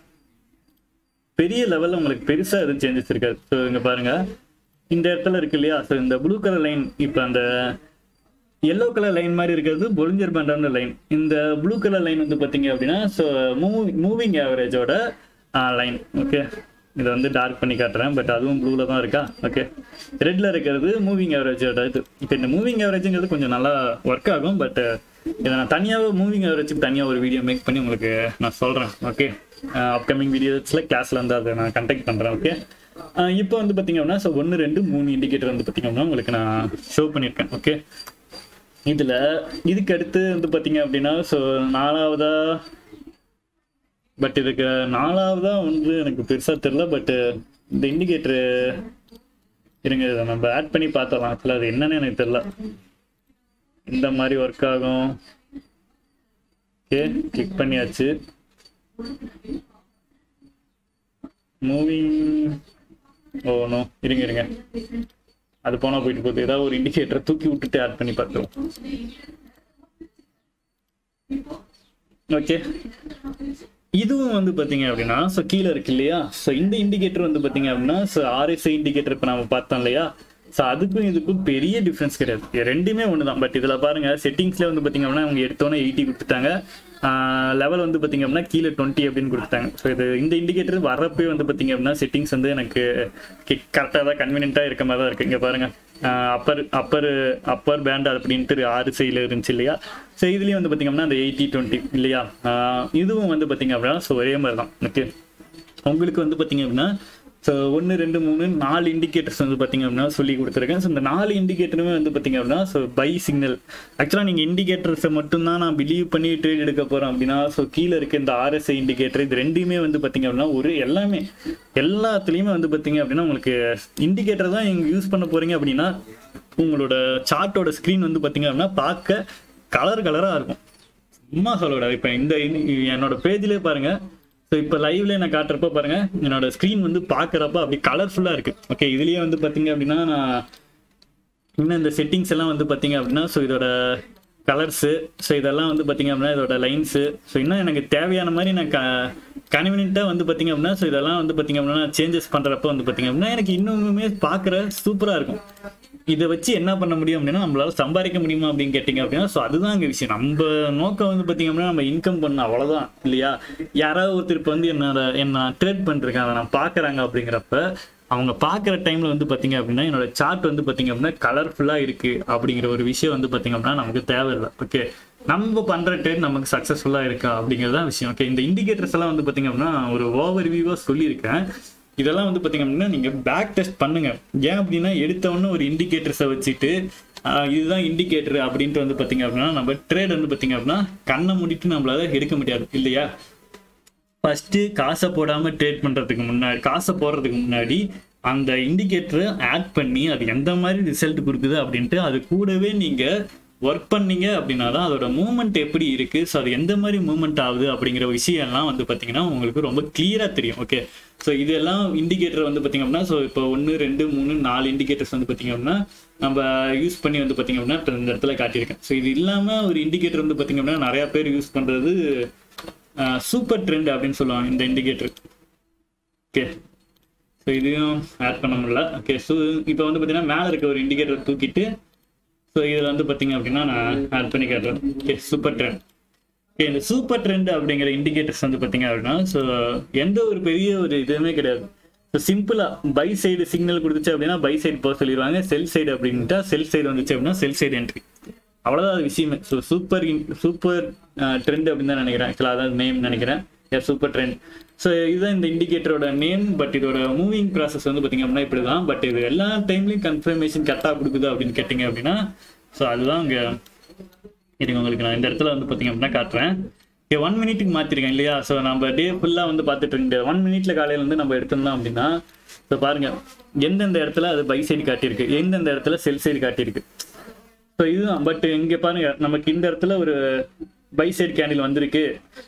பெரிய லெவலில் உங்களுக்கு பெருசாக எதுவும் சேஞ்சஸ் இருக்காது. ஸோ இங்கே பாருங்கள், இந்த இடத்துல இருக்கு இல்லையா. ஸோ இந்த ப்ளூ கலர் லைன், இப்போ அந்த எல்லோ கலர் லைன் மாதிரி இருக்கிறது பொலிஞ்சர் பேண்டான லைன். இந்த ப்ளூ கலர் லைன் வந்து பார்த்தீங்க அப்படின்னா ஸோ மூவி மூவிங் ஆவரேஜோட லைன். ஓகே, இதை வந்து டார்க் பண்ணி காட்டுறேன், பட் அதுவும் ப்ளூவில் தான் இருக்கா. ஓகே, ரெட்டில் இருக்கிறது மூவிங் ஆவரேஜோட இது. இப்போ இந்த மூவிங் ஆவரேஜுங்கிறது கொஞ்சம் நல்லா ஒர்க் ஆகும், பட் இதை நான் தனியாக மூவிங் ஆவரேஜுக்கு தனியாக ஒரு வீடியோ மேக் பண்ணி உங்களுக்கு நான் சொல்கிறேன். ஓகே, அப்கமிங் வீடியோஸில் கிளாஸில் வந்து அதை நான் கண்டக்ட் பண்ணுறேன். ஓகே, இப்போ வந்து பார்த்தீங்க அப்படின்னா ஸோ ஒன்று ரெண்டு மூணு இண்டிகேட்டர் வந்து பார்த்தீங்க அப்படின்னா உங்களுக்கு நான் ஷோ பண்ணியிருக்கேன். ஓகே, இதில் இதுக்கு அடுத்து வந்து பார்த்தீங்க அப்படின்னா ஸோ நாலாவதா, பட் இதுக்கு நாலாவதா ஒன்று எனக்கு பெருசாக தெரில. பட்டு இந்த இண்டிகேட்டரு இருங்க, இதை நம்ம ஆட் பண்ணி பார்த்தலாம். ஆக்சுவலாக அது என்னன்னு எனக்கு தெரில. இந்த மாதிரி ஒர்க் ஆகும். ஓகே, கிளிக் பண்ணியாச்சு. மூவிங் ஓ நோ, இருங்க இருங்க அது போனால் போயிட்டு போகுது. ஏதாவது ஒரு இண்டிகேட்டரை தூக்கி விட்டுட்டு ஆட் பண்ணி பார்த்துருவோம். ஓகே, இதுவும் வந்து பார்த்தீங்க அப்படின்னா ஸோ கீழே இருக்கு இல்லையா. ஸோ இந்த இண்டிகேட்டர் வந்து பார்த்தீங்க அப்படின்னா ஸோ ஆர்எஸ்ஐ இண்டிகேட்டர் இப்போ நம்ம பார்த்தோம் இல்லையா. ஸோ அதுக்கும் இதுக்கும் பெரிய டிஃப்ரென்ஸ் கிடையாது, ரெண்டுமே ஒன்று தான். பட் இதில் பாருங்கள், செட்டிங்ஸில் வந்து பார்த்தீங்க அப்படின்னா அவங்க எடுத்தோன்னே எயிட்டி கொடுத்துட்டாங்க, லெவல் வந்து பார்த்தீங்க அப்படின்னா கீழே டுவெண்ட்டி அப்படின்னு கொடுத்துட்டாங்க. ஸோ இது இந்த இண்டிகேட்டர் வரப்பே வந்து பார்த்தீங்க அப்படின்னா செட்டிங்ஸ் வந்து எனக்கு கரெக்டாக தான் கன்வீனியன்ட்டாக இருக்க மாதிரி தான் இருக்குது. இங்கே பாருங்கள், அப்பர் அப்பர் அப்பர் பேண்ட் அப்படின்ட்டு ஆறு சைடில் இருந்துச்சு இல்லையா. ஸோ இதுலேயும் வந்து பார்த்தீங்க அப்படின்னா அந்த எயிட்டி டுவெண்ட்டி இல்லையா. இதுவும் வந்து பார்த்தீங்க அப்படின்னா ஸோ ஒரே மாதிரி தான். ஓகே, உங்களுக்கு வந்து பார்த்தீங்க அப்படின்னா ஸோ ஒன்று ரெண்டு மூணு நாலு இண்டிகேட்டர்ஸ் வந்து பார்த்தீங்க அப்படின்னா சொல்லி கொடுத்துருக்கேன். ஸோ இந்த நாலு இண்டிகேட்டருமே வந்து பார்த்தீங்க அப்படின்னா ஸோ பை சிக்னல். ஆக்சுவலாக நீங்கள் இண்டிகேட்டர்ஸை மட்டும்தான் நான் பிலீவ் பண்ணி ட்ரேட் எடுக்க போகிறேன் அப்படின்னா ஸோ கீழே இருக்க இந்த ஆர்எஸ்ஐ இண்டிகேட்டர் இது ரெண்டுமே வந்து பார்த்தீங்க அப்படின்னா ஒரு எல்லாமே எல்லாத்துலேயுமே வந்து பார்த்தீங்க அப்படின்னா உங்களுக்கு இண்டிகேட்டர் தான் நீங்கள் யூஸ் பண்ண போகிறீங்க அப்படின்னா உங்களோட சார்ட்டோட ஸ்க்ரீன் வந்து பார்த்தீங்க அப்படின்னா பார்க்க கலர் கலராக இருக்கும். சும்மா சொல்லக்கூடாது. இப்போ இந்த என்னோட பேஜ்லேயே பாருங்கள். ஸோ இப்போ லைவ்ல நான் காட்டுறப்ப பாருங்க, என்னோட ஸ்க்ரீன் வந்து பார்க்குறப்ப அப்படி கலர்ஃபுல்லாக இருக்குது. ஓகே, இதுலேயே வந்து பார்த்தீங்க அப்படின்னா நான் இன்னும் இந்த செட்டிங்ஸ் எல்லாம் வந்து பார்த்தீங்க அப்படின்னா ஸோ இதோட கலர்ஸு ஸோ இதெல்லாம் வந்து பார்த்தீங்க அப்படின்னா இதோட லைன்ஸு ஸோ இன்னும் எனக்கு தேவையான மாதிரி நான் க கன்வீனியன்ட்டாக வந்து பார்த்தீங்க அப்படின்னா ஸோ இதெல்லாம் வந்து பார்த்தீங்க அப்படின்னா சேஞ்சஸ் பண்ணுறப்ப வந்து பார்த்தீங்க அப்படின்னா எனக்கு இன்னுமே பார்க்குற சூப்பராக இருக்கும். இதை வச்சு என்ன பண்ண முடியும் அப்படின்னா நம்மளால சம்பாதிக்க முடியுமா அப்படின்னு கேட்டிங்க அப்படின்னா ஸோ அதுதான் இங்கே விஷயம். நம்ம நோக்கம் வந்து பார்த்தீங்க அப்படின்னா நம்ம இன்கம் பண்ண அவ்வளோதான் இல்லையா. யாராவது ஒருத்தர் இப்போ வந்து என்னோட என்ன ட்ரேட் பண்ணிருக்காங்க அதை நான் பார்க்குறாங்க அப்படிங்கிறப்ப அவங்க பார்க்குற டைமில் வந்து பார்த்தீங்க அப்படின்னா என்னோட சார்ட் வந்து பார்த்தீங்க அப்படின்னா கலர்ஃபுல்லாக இருக்குது அப்படிங்கிற ஒரு விஷயம் வந்து பார்த்தீங்க அப்படின்னா நமக்கு தேவையில்லை. ஓகே, நம்ம பண்ணுற ட்ரேட் நமக்கு சக்ஸஸ்ஃபுல்லாக இருக்கா அப்படிங்கிறது தான் விஷயம். ஓகே, இந்த இண்டிகேட்டர்ஸ் எல்லாம் வந்து பார்த்தீங்க அப்படின்னா ஒரு ஓவர் வியூவாக சொல்லியிருக்கேன். இதெல்லாம் வந்து பார்த்தீங்க அப்படின்னா நீங்கள் பேக் டெஸ்ட் பண்ணுங்க. ஏன் அப்படின்னா எடுத்தவொன்னே ஒரு இண்டிகேட்டர்ஸை வச்சுட்டு இதுதான் இண்டிகேட்டர் அப்படின்ட்டு வந்து பார்த்தீங்க அப்படின்னா நம்ம ட்ரேட் வந்து பார்த்தீங்க அப்படின்னா கண்ணை மூடிட்டு நம்மளால எடுக்க முடியாது இல்லையா. ஃபர்ஸ்ட் காசை போடாம ட்ரேட் பண்றதுக்கு முன்னாடி காசை போடுறதுக்கு முன்னாடி அந்த இண்டிகேட்டரை ஆட் பண்ணி அது எந்த மாதிரி ரிசல்ட் கொடுக்குது அப்படின்ட்டு அது கூடவே நீங்க ஒர்க் பண்ணீங்க அப்படின்னா தான் அதோட மூவ்மெண்ட் எப்படி இருக்கு, ஸோ அது எந்த மாதிரி மூவ்மெண்ட் ஆகுது அப்படிங்கிற விஷயம்லாம் வந்து பார்த்தீங்கன்னா உங்களுக்கு ரொம்ப கிளியரா தெரியும். ஓகே, ஸோ இதெல்லாம் இண்டிகேட்டர் வந்து பார்த்தீங்க அப்படின்னா ஸோ இப்போ ஒன்று ரெண்டு மூணு நாலு இண்டிகேட்டர்ஸ் வந்து பார்த்தீங்க அப்படின்னா நம்ம யூஸ் பண்ணி வந்து பார்த்தீங்க அப்படின்னா இப்போ இந்த இடத்துல காட்டியிருக்கேன். ஸோ இது இல்லாமல் ஒரு இண்டிகேட்டர் வந்து பார்த்தீங்க அப்படின்னா நிறைய பேர் யூஸ் பண்றது சூப்பர் ட்ரெண்ட் அப்படின்னு சொல்லுவாங்க இந்த இண்டிகேட்டர். ஓகே, ஸோ இதையும் ஆட் பண்ண முடியல. ஓகே, ஸோ இப்போ வந்து பார்த்தீங்கன்னா மேலே இருக்க ஒரு இண்டிகேட்டர் தூக்கிட்டு ஸோ இதில் வந்து பார்த்தீங்க அப்படின்னா நான் ஆட் பண்ணி காட்டுறேன். Okay, super trend. ஓகே, இந்த சூப்பர் ட்ரெண்ட் அப்படிங்கிற இண்டிகேட்டர்ஸ் வந்து பார்த்தீங்க அப்படின்னா ஸோ எந்த ஒரு பெரிய ஒரு இதுவுமே கிடையாது. ஸோ சிம்பிளாக பை சைடு சிக்னல் கொடுத்துச்சு அப்படின்னா பை சைடு போக சொல்லிடுவாங்க, செல் சைடு அப்படின்ட்டா செல் சைடு வந்துச்சு அப்படின்னா செல் சைடு என்ட்ரி, அவ்வளோதான் அது விஷயமே. ஸோ சூப்பர் சூப்பர் ட்ரெண்ட் அப்படின்னு தான் நினைக்கிறேன், ஆக்சுவலாக அதான் நேம் நினைக்கிறேன், சூப்பர் ட்ரெண்ட். ஸோ இதுதான் இந்த இண்டிகேட்டரோட நேம். பட் இதோட மூவிங் ப்ராசஸ் வந்து பார்த்தீங்க அப்படின்னா இப்படி தான். பட் இது எல்லா டைம்லையும் கன்ஃபர்மேஷன் கரெக்டாக கொடுக்குது அப்படின்னு கேட்டிங்க அப்படின்னா ஸோ அதுதான் இங்கே இருங்க. உங்களுக்கு நான் இந்த இடத்துல வந்து பார்த்தீங்க அப்படின்னா காட்டுறேன். ஓகே, ஒன் மினிட்டுக்கு மாற்றிருக்கேன் இல்லையா. ஸோ நம்ம டே ஃபுல்லாக வந்து பார்த்துட்டு இருக்க ஒன் மினிட்ல காலையில் வந்து நம்ம எடுத்திருந்தோம் அப்படின்னா ஸோ பாருங்க எந்தெந்த இடத்துல அது பை சைடு காட்டியிருக்கு, எந்தெந்த இடத்துல செல் சைடு காட்டியிருக்கு. ஸோ இதுதான். பட் இங்கே பாருங்க நமக்கு இந்த இடத்துல ஒரு பை சைடு கேண்டில் வந்திருக்கு,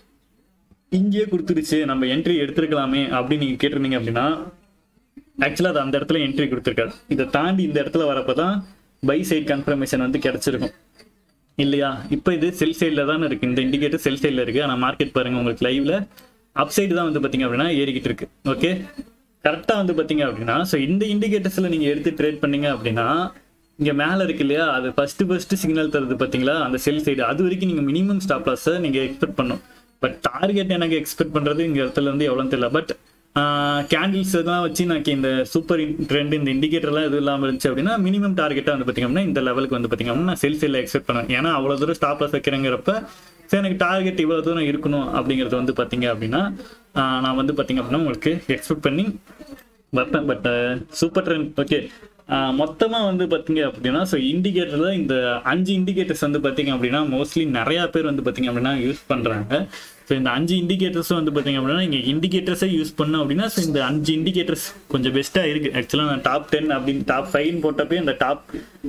இங்கேயே கொடுத்துருச்சு, நம்ம என்ட்ரி எடுத்துருக்கலாமே அப்படின்னு நீங்க கேட்டிருந்தீங்க அப்படின்னா ஆக்சுவலா அது அந்த இடத்துல என்ட்ரி கொடுத்துருக்காது. இதை தாண்டி இந்த இடத்துல வரப்பதான் பை சைட் கன்ஃபர்மேஷன் வந்து கிடைச்சிருக்கும் இல்லையா. இப்போ இது செல் சைடில் தானே இருக்கு, இந்த இண்டிகேட்டர் செல் சைடில் இருக்கு. ஆனால் மார்க்கெட் பாருங்க உங்களுக்கு லைவ்ல அப் சைடு தான் வந்து பார்த்தீங்க அப்படின்னா ஏறிக்கிட்டு இருக்கு. ஓகே, கரெக்டாக வந்து பார்த்தீங்க அப்படின்னா ஸோ இந்த இண்டிகேட்டர்ஸ்ல நீங்க எடுத்து ட்ரேட் பண்ணீங்க அப்படின்னா இங்க மேல இருக்கு இல்லையா, அது ஃபர்ஸ்ட் ஃபர்ஸ்ட் சிக்னல் தருது பார்த்தீங்களா அந்த செல் சைடு, அது வரைக்கும் நீங்க மினிமம் ஸ்டாப் லாஸ் நீங்க எக்ஸ்பெக்ட் பண்ணும். பட் டார்கெட் எனக்கு எக்ஸ்பெக்ட் பண்றது இங்க இடத்துல இருந்து எவ்வளவு தெரியல. பட் கேண்டில்ஸ் எல்லாம் வச்சு நான் இந்த சூப்பர் ட்ரெண்ட் இந்த இண்டிகேட்டர்லாம் எதுவும் இல்லாமல் இருந்துச்சு அப்படின்னா மினிமம் டார்கெட்டாக வந்து பார்த்தீங்கன்னா இந்த லெவலுக்கு வந்து பார்த்தீங்கன்னா நான் செல் சைடில் எக்ஸ்பெக்ட் பண்ணுவேன். ஏன்னா அவ்வளோ தூரம் ஸ்டாப் லாஸ் வைக்கிறேங்கிறப்ப சரி எனக்கு டார்கெட் இவ்வளோ தூரம் இருக்கணும் அப்படிங்கிறது வந்து பார்த்தீங்க அப்படின்னா நான் வந்து பார்த்தீங்க அப்படின்னா உங்களுக்கு எக்ஸ்பெக்ட் பண்ணி வைப்பேன். பட் சூப்பர் ட்ரெண்ட் ஓகே மொத்தமாக வந்து பார்த்தீங்க அப்படின்னா ஸோ இண்டிகேட்டரில் இந்த அஞ்சு இண்டிகேட்டர்ஸ் வந்து பார்த்தீங்க அப்படின்னா மோஸ்ட்லி நிறையா பேர் வந்து பார்த்தீங்க அப்படின்னா யூஸ் பண்ணுறாங்க. ஸோ இந்த அஞ்சு இண்டிகேட்டர்ஸும் வந்து பார்த்தீங்க அப்படின்னா இங்கே இண்டிகேட்டர்ஸை யூஸ் பண்ணோம் அப்படின்னா ஸோ இந்த அஞ்சு இண்டிகேட்டர்ஸ் கொஞ்சம் பெஸ்ட்டாக இருக்குது. ஆக்சுவலாக நான் டாப் டென் அப்படின்னு டாப் ஃபைவ்னு போட்டப்போ இந்த டாப்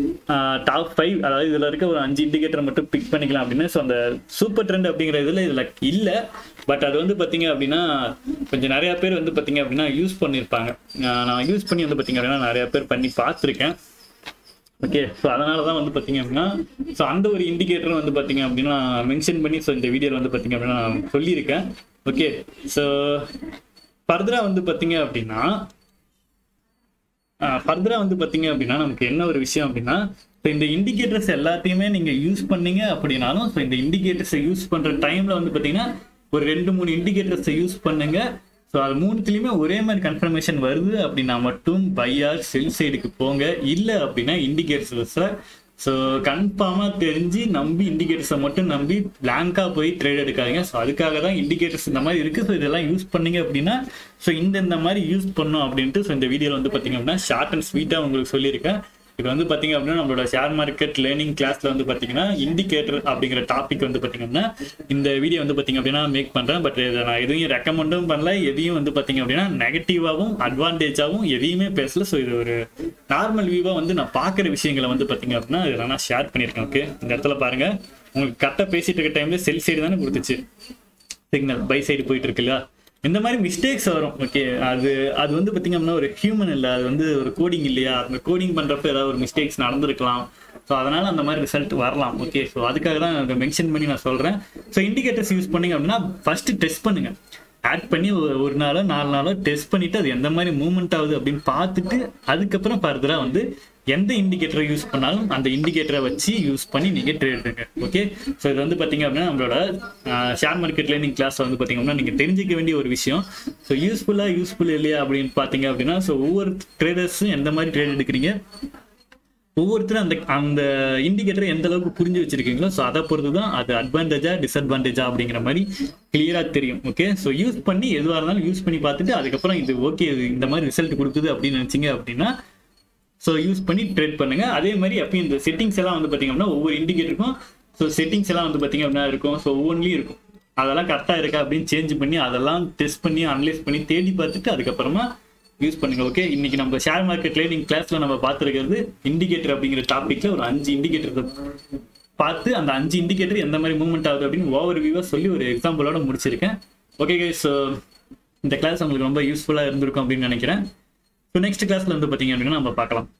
டாப் ஃபைவ் அதாவது இதில் இருக்க ஒரு அஞ்சு இண்டிகேட்டர் மட்டும் பிக் பண்ணிக்கலாம் அப்படின்னு. ஸோ அந்த சூப்பர் ட்ரெண்ட் அப்படிங்கிற இதில் இதில் இல்லை. பட் அது வந்து பார்த்தீங்க அப்படின்னா கொஞ்சம் நிறையா பேர் வந்து பார்த்தீங்க அப்படின்னா யூஸ் பண்ணியிருப்பாங்க. நான் யூஸ் பண்ணி வந்து பார்த்தீங்க அப்படின்னா நிறையா பேர் பண்ணி பார்த்துருக்கேன். ஓகே, ஸோ அதனால தான் வந்து பார்த்தீங்க அப்படின்னா ஸோ அந்த ஒரு இண்டிகேட்டர் வந்து பார்த்தீங்க அப்படின்னா மென்ஷன் பண்ணி ஸோ இந்த வீடியோவில் வந்து பார்த்தீங்க அப்படின்னா நான் சொல்லியிருக்கேன். ஓகே, ஸோ ஃபர்தராக வந்து பார்த்தீங்க அப்படின்னா ஃபர்தராக வந்து பார்த்தீங்க அப்படின்னா நமக்கு என்ன ஒரு விஷயம் அப்படின்னா ஸோ இந்த இண்டிகேட்டர்ஸ் எல்லாத்தையுமே நீங்கள் யூஸ் பண்ணீங்க அப்படின்னாலும் ஸோ இந்த இண்டிகேட்டர்ஸை யூஸ் பண்ணுற டைமில் வந்து பார்த்தீங்கன்னா ஒரு ரெண்டு மூணு இண்டிகேட்டர்ஸை யூஸ் பண்ணுங்க. ஸோ அது மூணுத்துலேயுமே ஒரே மாதிரி கன்ஃபர்மேஷன் வருது அப்படின்னா மட்டும் பை ஆர் செல் சைடுக்கு போங்க. இல்லை அப்படின்னா இண்டிகேட்டர்ஸை ஸோ கன்ஃபார்மாக தெரிஞ்சு நம்பி இண்டிகேட்டர்ஸை மட்டும் நம்பி பிளாங்காக போய் ட்ரேட் எடுக்காதீங்க. ஸோ அதுக்காக தான் இண்டிகேட்டர்ஸ் இந்த மாதிரி இருக்குது. ஸோ இதெல்லாம் யூஸ் பண்ணீங்க அப்படின்னா ஸோ இந்த இந்த மாதிரி யூஸ் பண்ணோம் அப்படின்ட்டு ஸோ இந்த வீடியோவில் வந்து பார்த்தீங்க அப்படின்னா ஷார்ட் அண்ட் ஸ்வீட்டாக உங்களுக்கு சொல்லியிருக்கேன். இப்போ வந்து பார்த்தீங்க அப்படின்னா நம்மளோட ஷேர் மார்க்கெட் லேர்னிங் கிளாஸ்ல வந்து பார்த்தீங்கன்னா இண்டிகேட்டர் அப்படிங்கிற டாபிக் வந்து பார்த்தீங்கன்னா இந்த வீடியோ வந்து பார்த்தீங்க அப்படின்னா மேக் பண்ணுறேன். பட் இதை நான் எதையும் ரெக்கமெண்டும் பண்ணல, எதையும் வந்து பார்த்தீங்க அப்படின்னா நெகட்டிவாகவும் அட்வான்டேஜாகவும் எதையுமே பேசல. ஸோ இது ஒரு நார்மல் வியூவாக வந்து நான் பார்க்குற விஷயங்களை வந்து பார்த்தீங்க அப்படின்னா இதில் நான் ஷேர் பண்ணியிருக்கேன். ஓகே, இந்த இடத்துல பாருங்க உங்களுக்கு கரெக்டாக பேசிட்டு இருக்க டைம்ல செல் சைடு தானே கொடுத்துச்சு சிக்னல், பை சைடு போயிட்டு இருக்கு இல்லையா. இந்த மாதிரி மிஸ்டேக்ஸ் வரும். ஓகே, அது அது வந்து பார்த்தீங்க அப்படின்னா ஒரு ஹியூமன் இல்லை, அது வந்து ஒரு கோடிங் இல்லையா. அந்த கோடிங் பண்ணுறப்ப ஏதாவது ஒரு மிஸ்டேக்ஸ் நடந்திருக்கலாம். ஸோ அதனால அந்த மாதிரி ரிசல்ட் வரலாம். ஓகே, ஸோ அதுக்காக தான் அதை மென்ஷன் பண்ணி நான் சொல்கிறேன். ஸோ இண்டிகேட்டர்ஸ் யூஸ் பண்ணீங்க அப்படின்னா ஃபர்ஸ்ட் டெஸ்ட் பண்ணுங்க, ஆட் பண்ணி ஒரு நாளோ நாலு நாளோ டெஸ்ட் பண்ணிட்டு அது எந்த மாதிரி மூவ்மெண்ட் ஆகுது அப்படின்னு பார்த்துட்டு அதுக்கப்புறம் ஃபர்தராக வந்து எந்த இண்டிகேட்டரை யூஸ் பண்ணாலும் அந்த இண்டிகேட்டரை வச்சு யூஸ் பண்ணி நீங்க ட்ரேட் எடுங்க. ஓகே, ஸோ இது வந்து பார்த்தீங்க அப்படின்னா நம்மளோட ஷேர் மார்க்கெட் லேர்னிங் கிளாஸ் வந்து பார்த்தீங்க அப்படின்னா நீங்கள் தெரிஞ்சிக்க வேண்டிய ஒரு விஷயம். ஸோ யூஸ்ஃபுல்லாக யூஸ்ஃபுல் இல்லையா அப்படின்னு பார்த்தீங்க அப்படின்னா ஸோ ஒவ்வொரு ட்ரேடர்ஸும் எந்த மாதிரி ட்ரேட் எடுக்கிறீங்க, ஒவ்வொருத்தரும் அந்த அந்த இண்டிகேட்டரை எந்த அளவுக்கு புரிஞ்சு வச்சிருக்கீங்களோ ஸோ அதை பொறுத்து தான் அது அட்வான்டேஜா டிஸ்அட்வான்டேஜா அப்படிங்கிற மாதிரி கிளியரா தெரியும். ஓகே, ஸோ யூஸ் பண்ணி எதுவாக இருந்தாலும் யூஸ் பண்ணி பார்த்துட்டு அதுக்கப்புறம் இது ஓகே இந்த மாதிரி ரிசல்ட் கொடுக்குது அப்படின்னு நினைச்சிங்க அப்படின்னா ஸோ யூஸ் பண்ணி ட்ரேட் பண்ணுங்க. அதே மாதிரி அப்பயும் இந்த செட்டிங்ஸ் எல்லாம் வந்து பார்த்தீங்க அப்படின்னா ஒவ்வொரு இண்டிகேட்டருக்கும் ஸோ செட்டிங்ஸ் எல்லாம் வந்து பார்த்தீங்க அப்படின்னா இருக்கும். ஸோ ஒவ்வொன்றிலையும் இருக்கும். அதெல்லாம் கரெக்டாக இருக்கா அப்படின்னு சேஞ்ச் பண்ணி அதெல்லாம் டெஸ்ட் பண்ணி அனலைஸ் பண்ணி தேடி பார்த்துட்டு அதுக்கப்புறமா யூஸ் பண்ணுங்க. ஓகே, இன்னைக்கு நம்ம ஷேர் மார்க்கெட் ட்ரேடிங் கிளாஸ்ல நம்ம பார்த்துருக்கிறது இண்டிகேட்டர் அப்படிங்கிற டாபிக்ல ஒரு அஞ்சு இண்டிகேட்டர் பார்த்து அந்த அஞ்சு இண்டிகேட்டர் எந்த மாதிரி மூவ்மெண்ட் ஆகுது அப்படின்னு ஓவர் வியூவா சொல்லி ஒரு எக்ஸாம்பிளோட முடிச்சிருக்கேன். ஓகே கைஸ், ஸோ இந்த கிளாஸ் உங்களுக்கு ரொம்ப யூஸ்ஃபுல்லாக இருந்திருக்கும் அப்படின்னு நினைக்கிறேன். ஸோ நெக்ஸ்ட் கிளாஸ்ல வந்து பார்த்தீங்க அப்படின்னா நம்ம பார்க்கலாம்.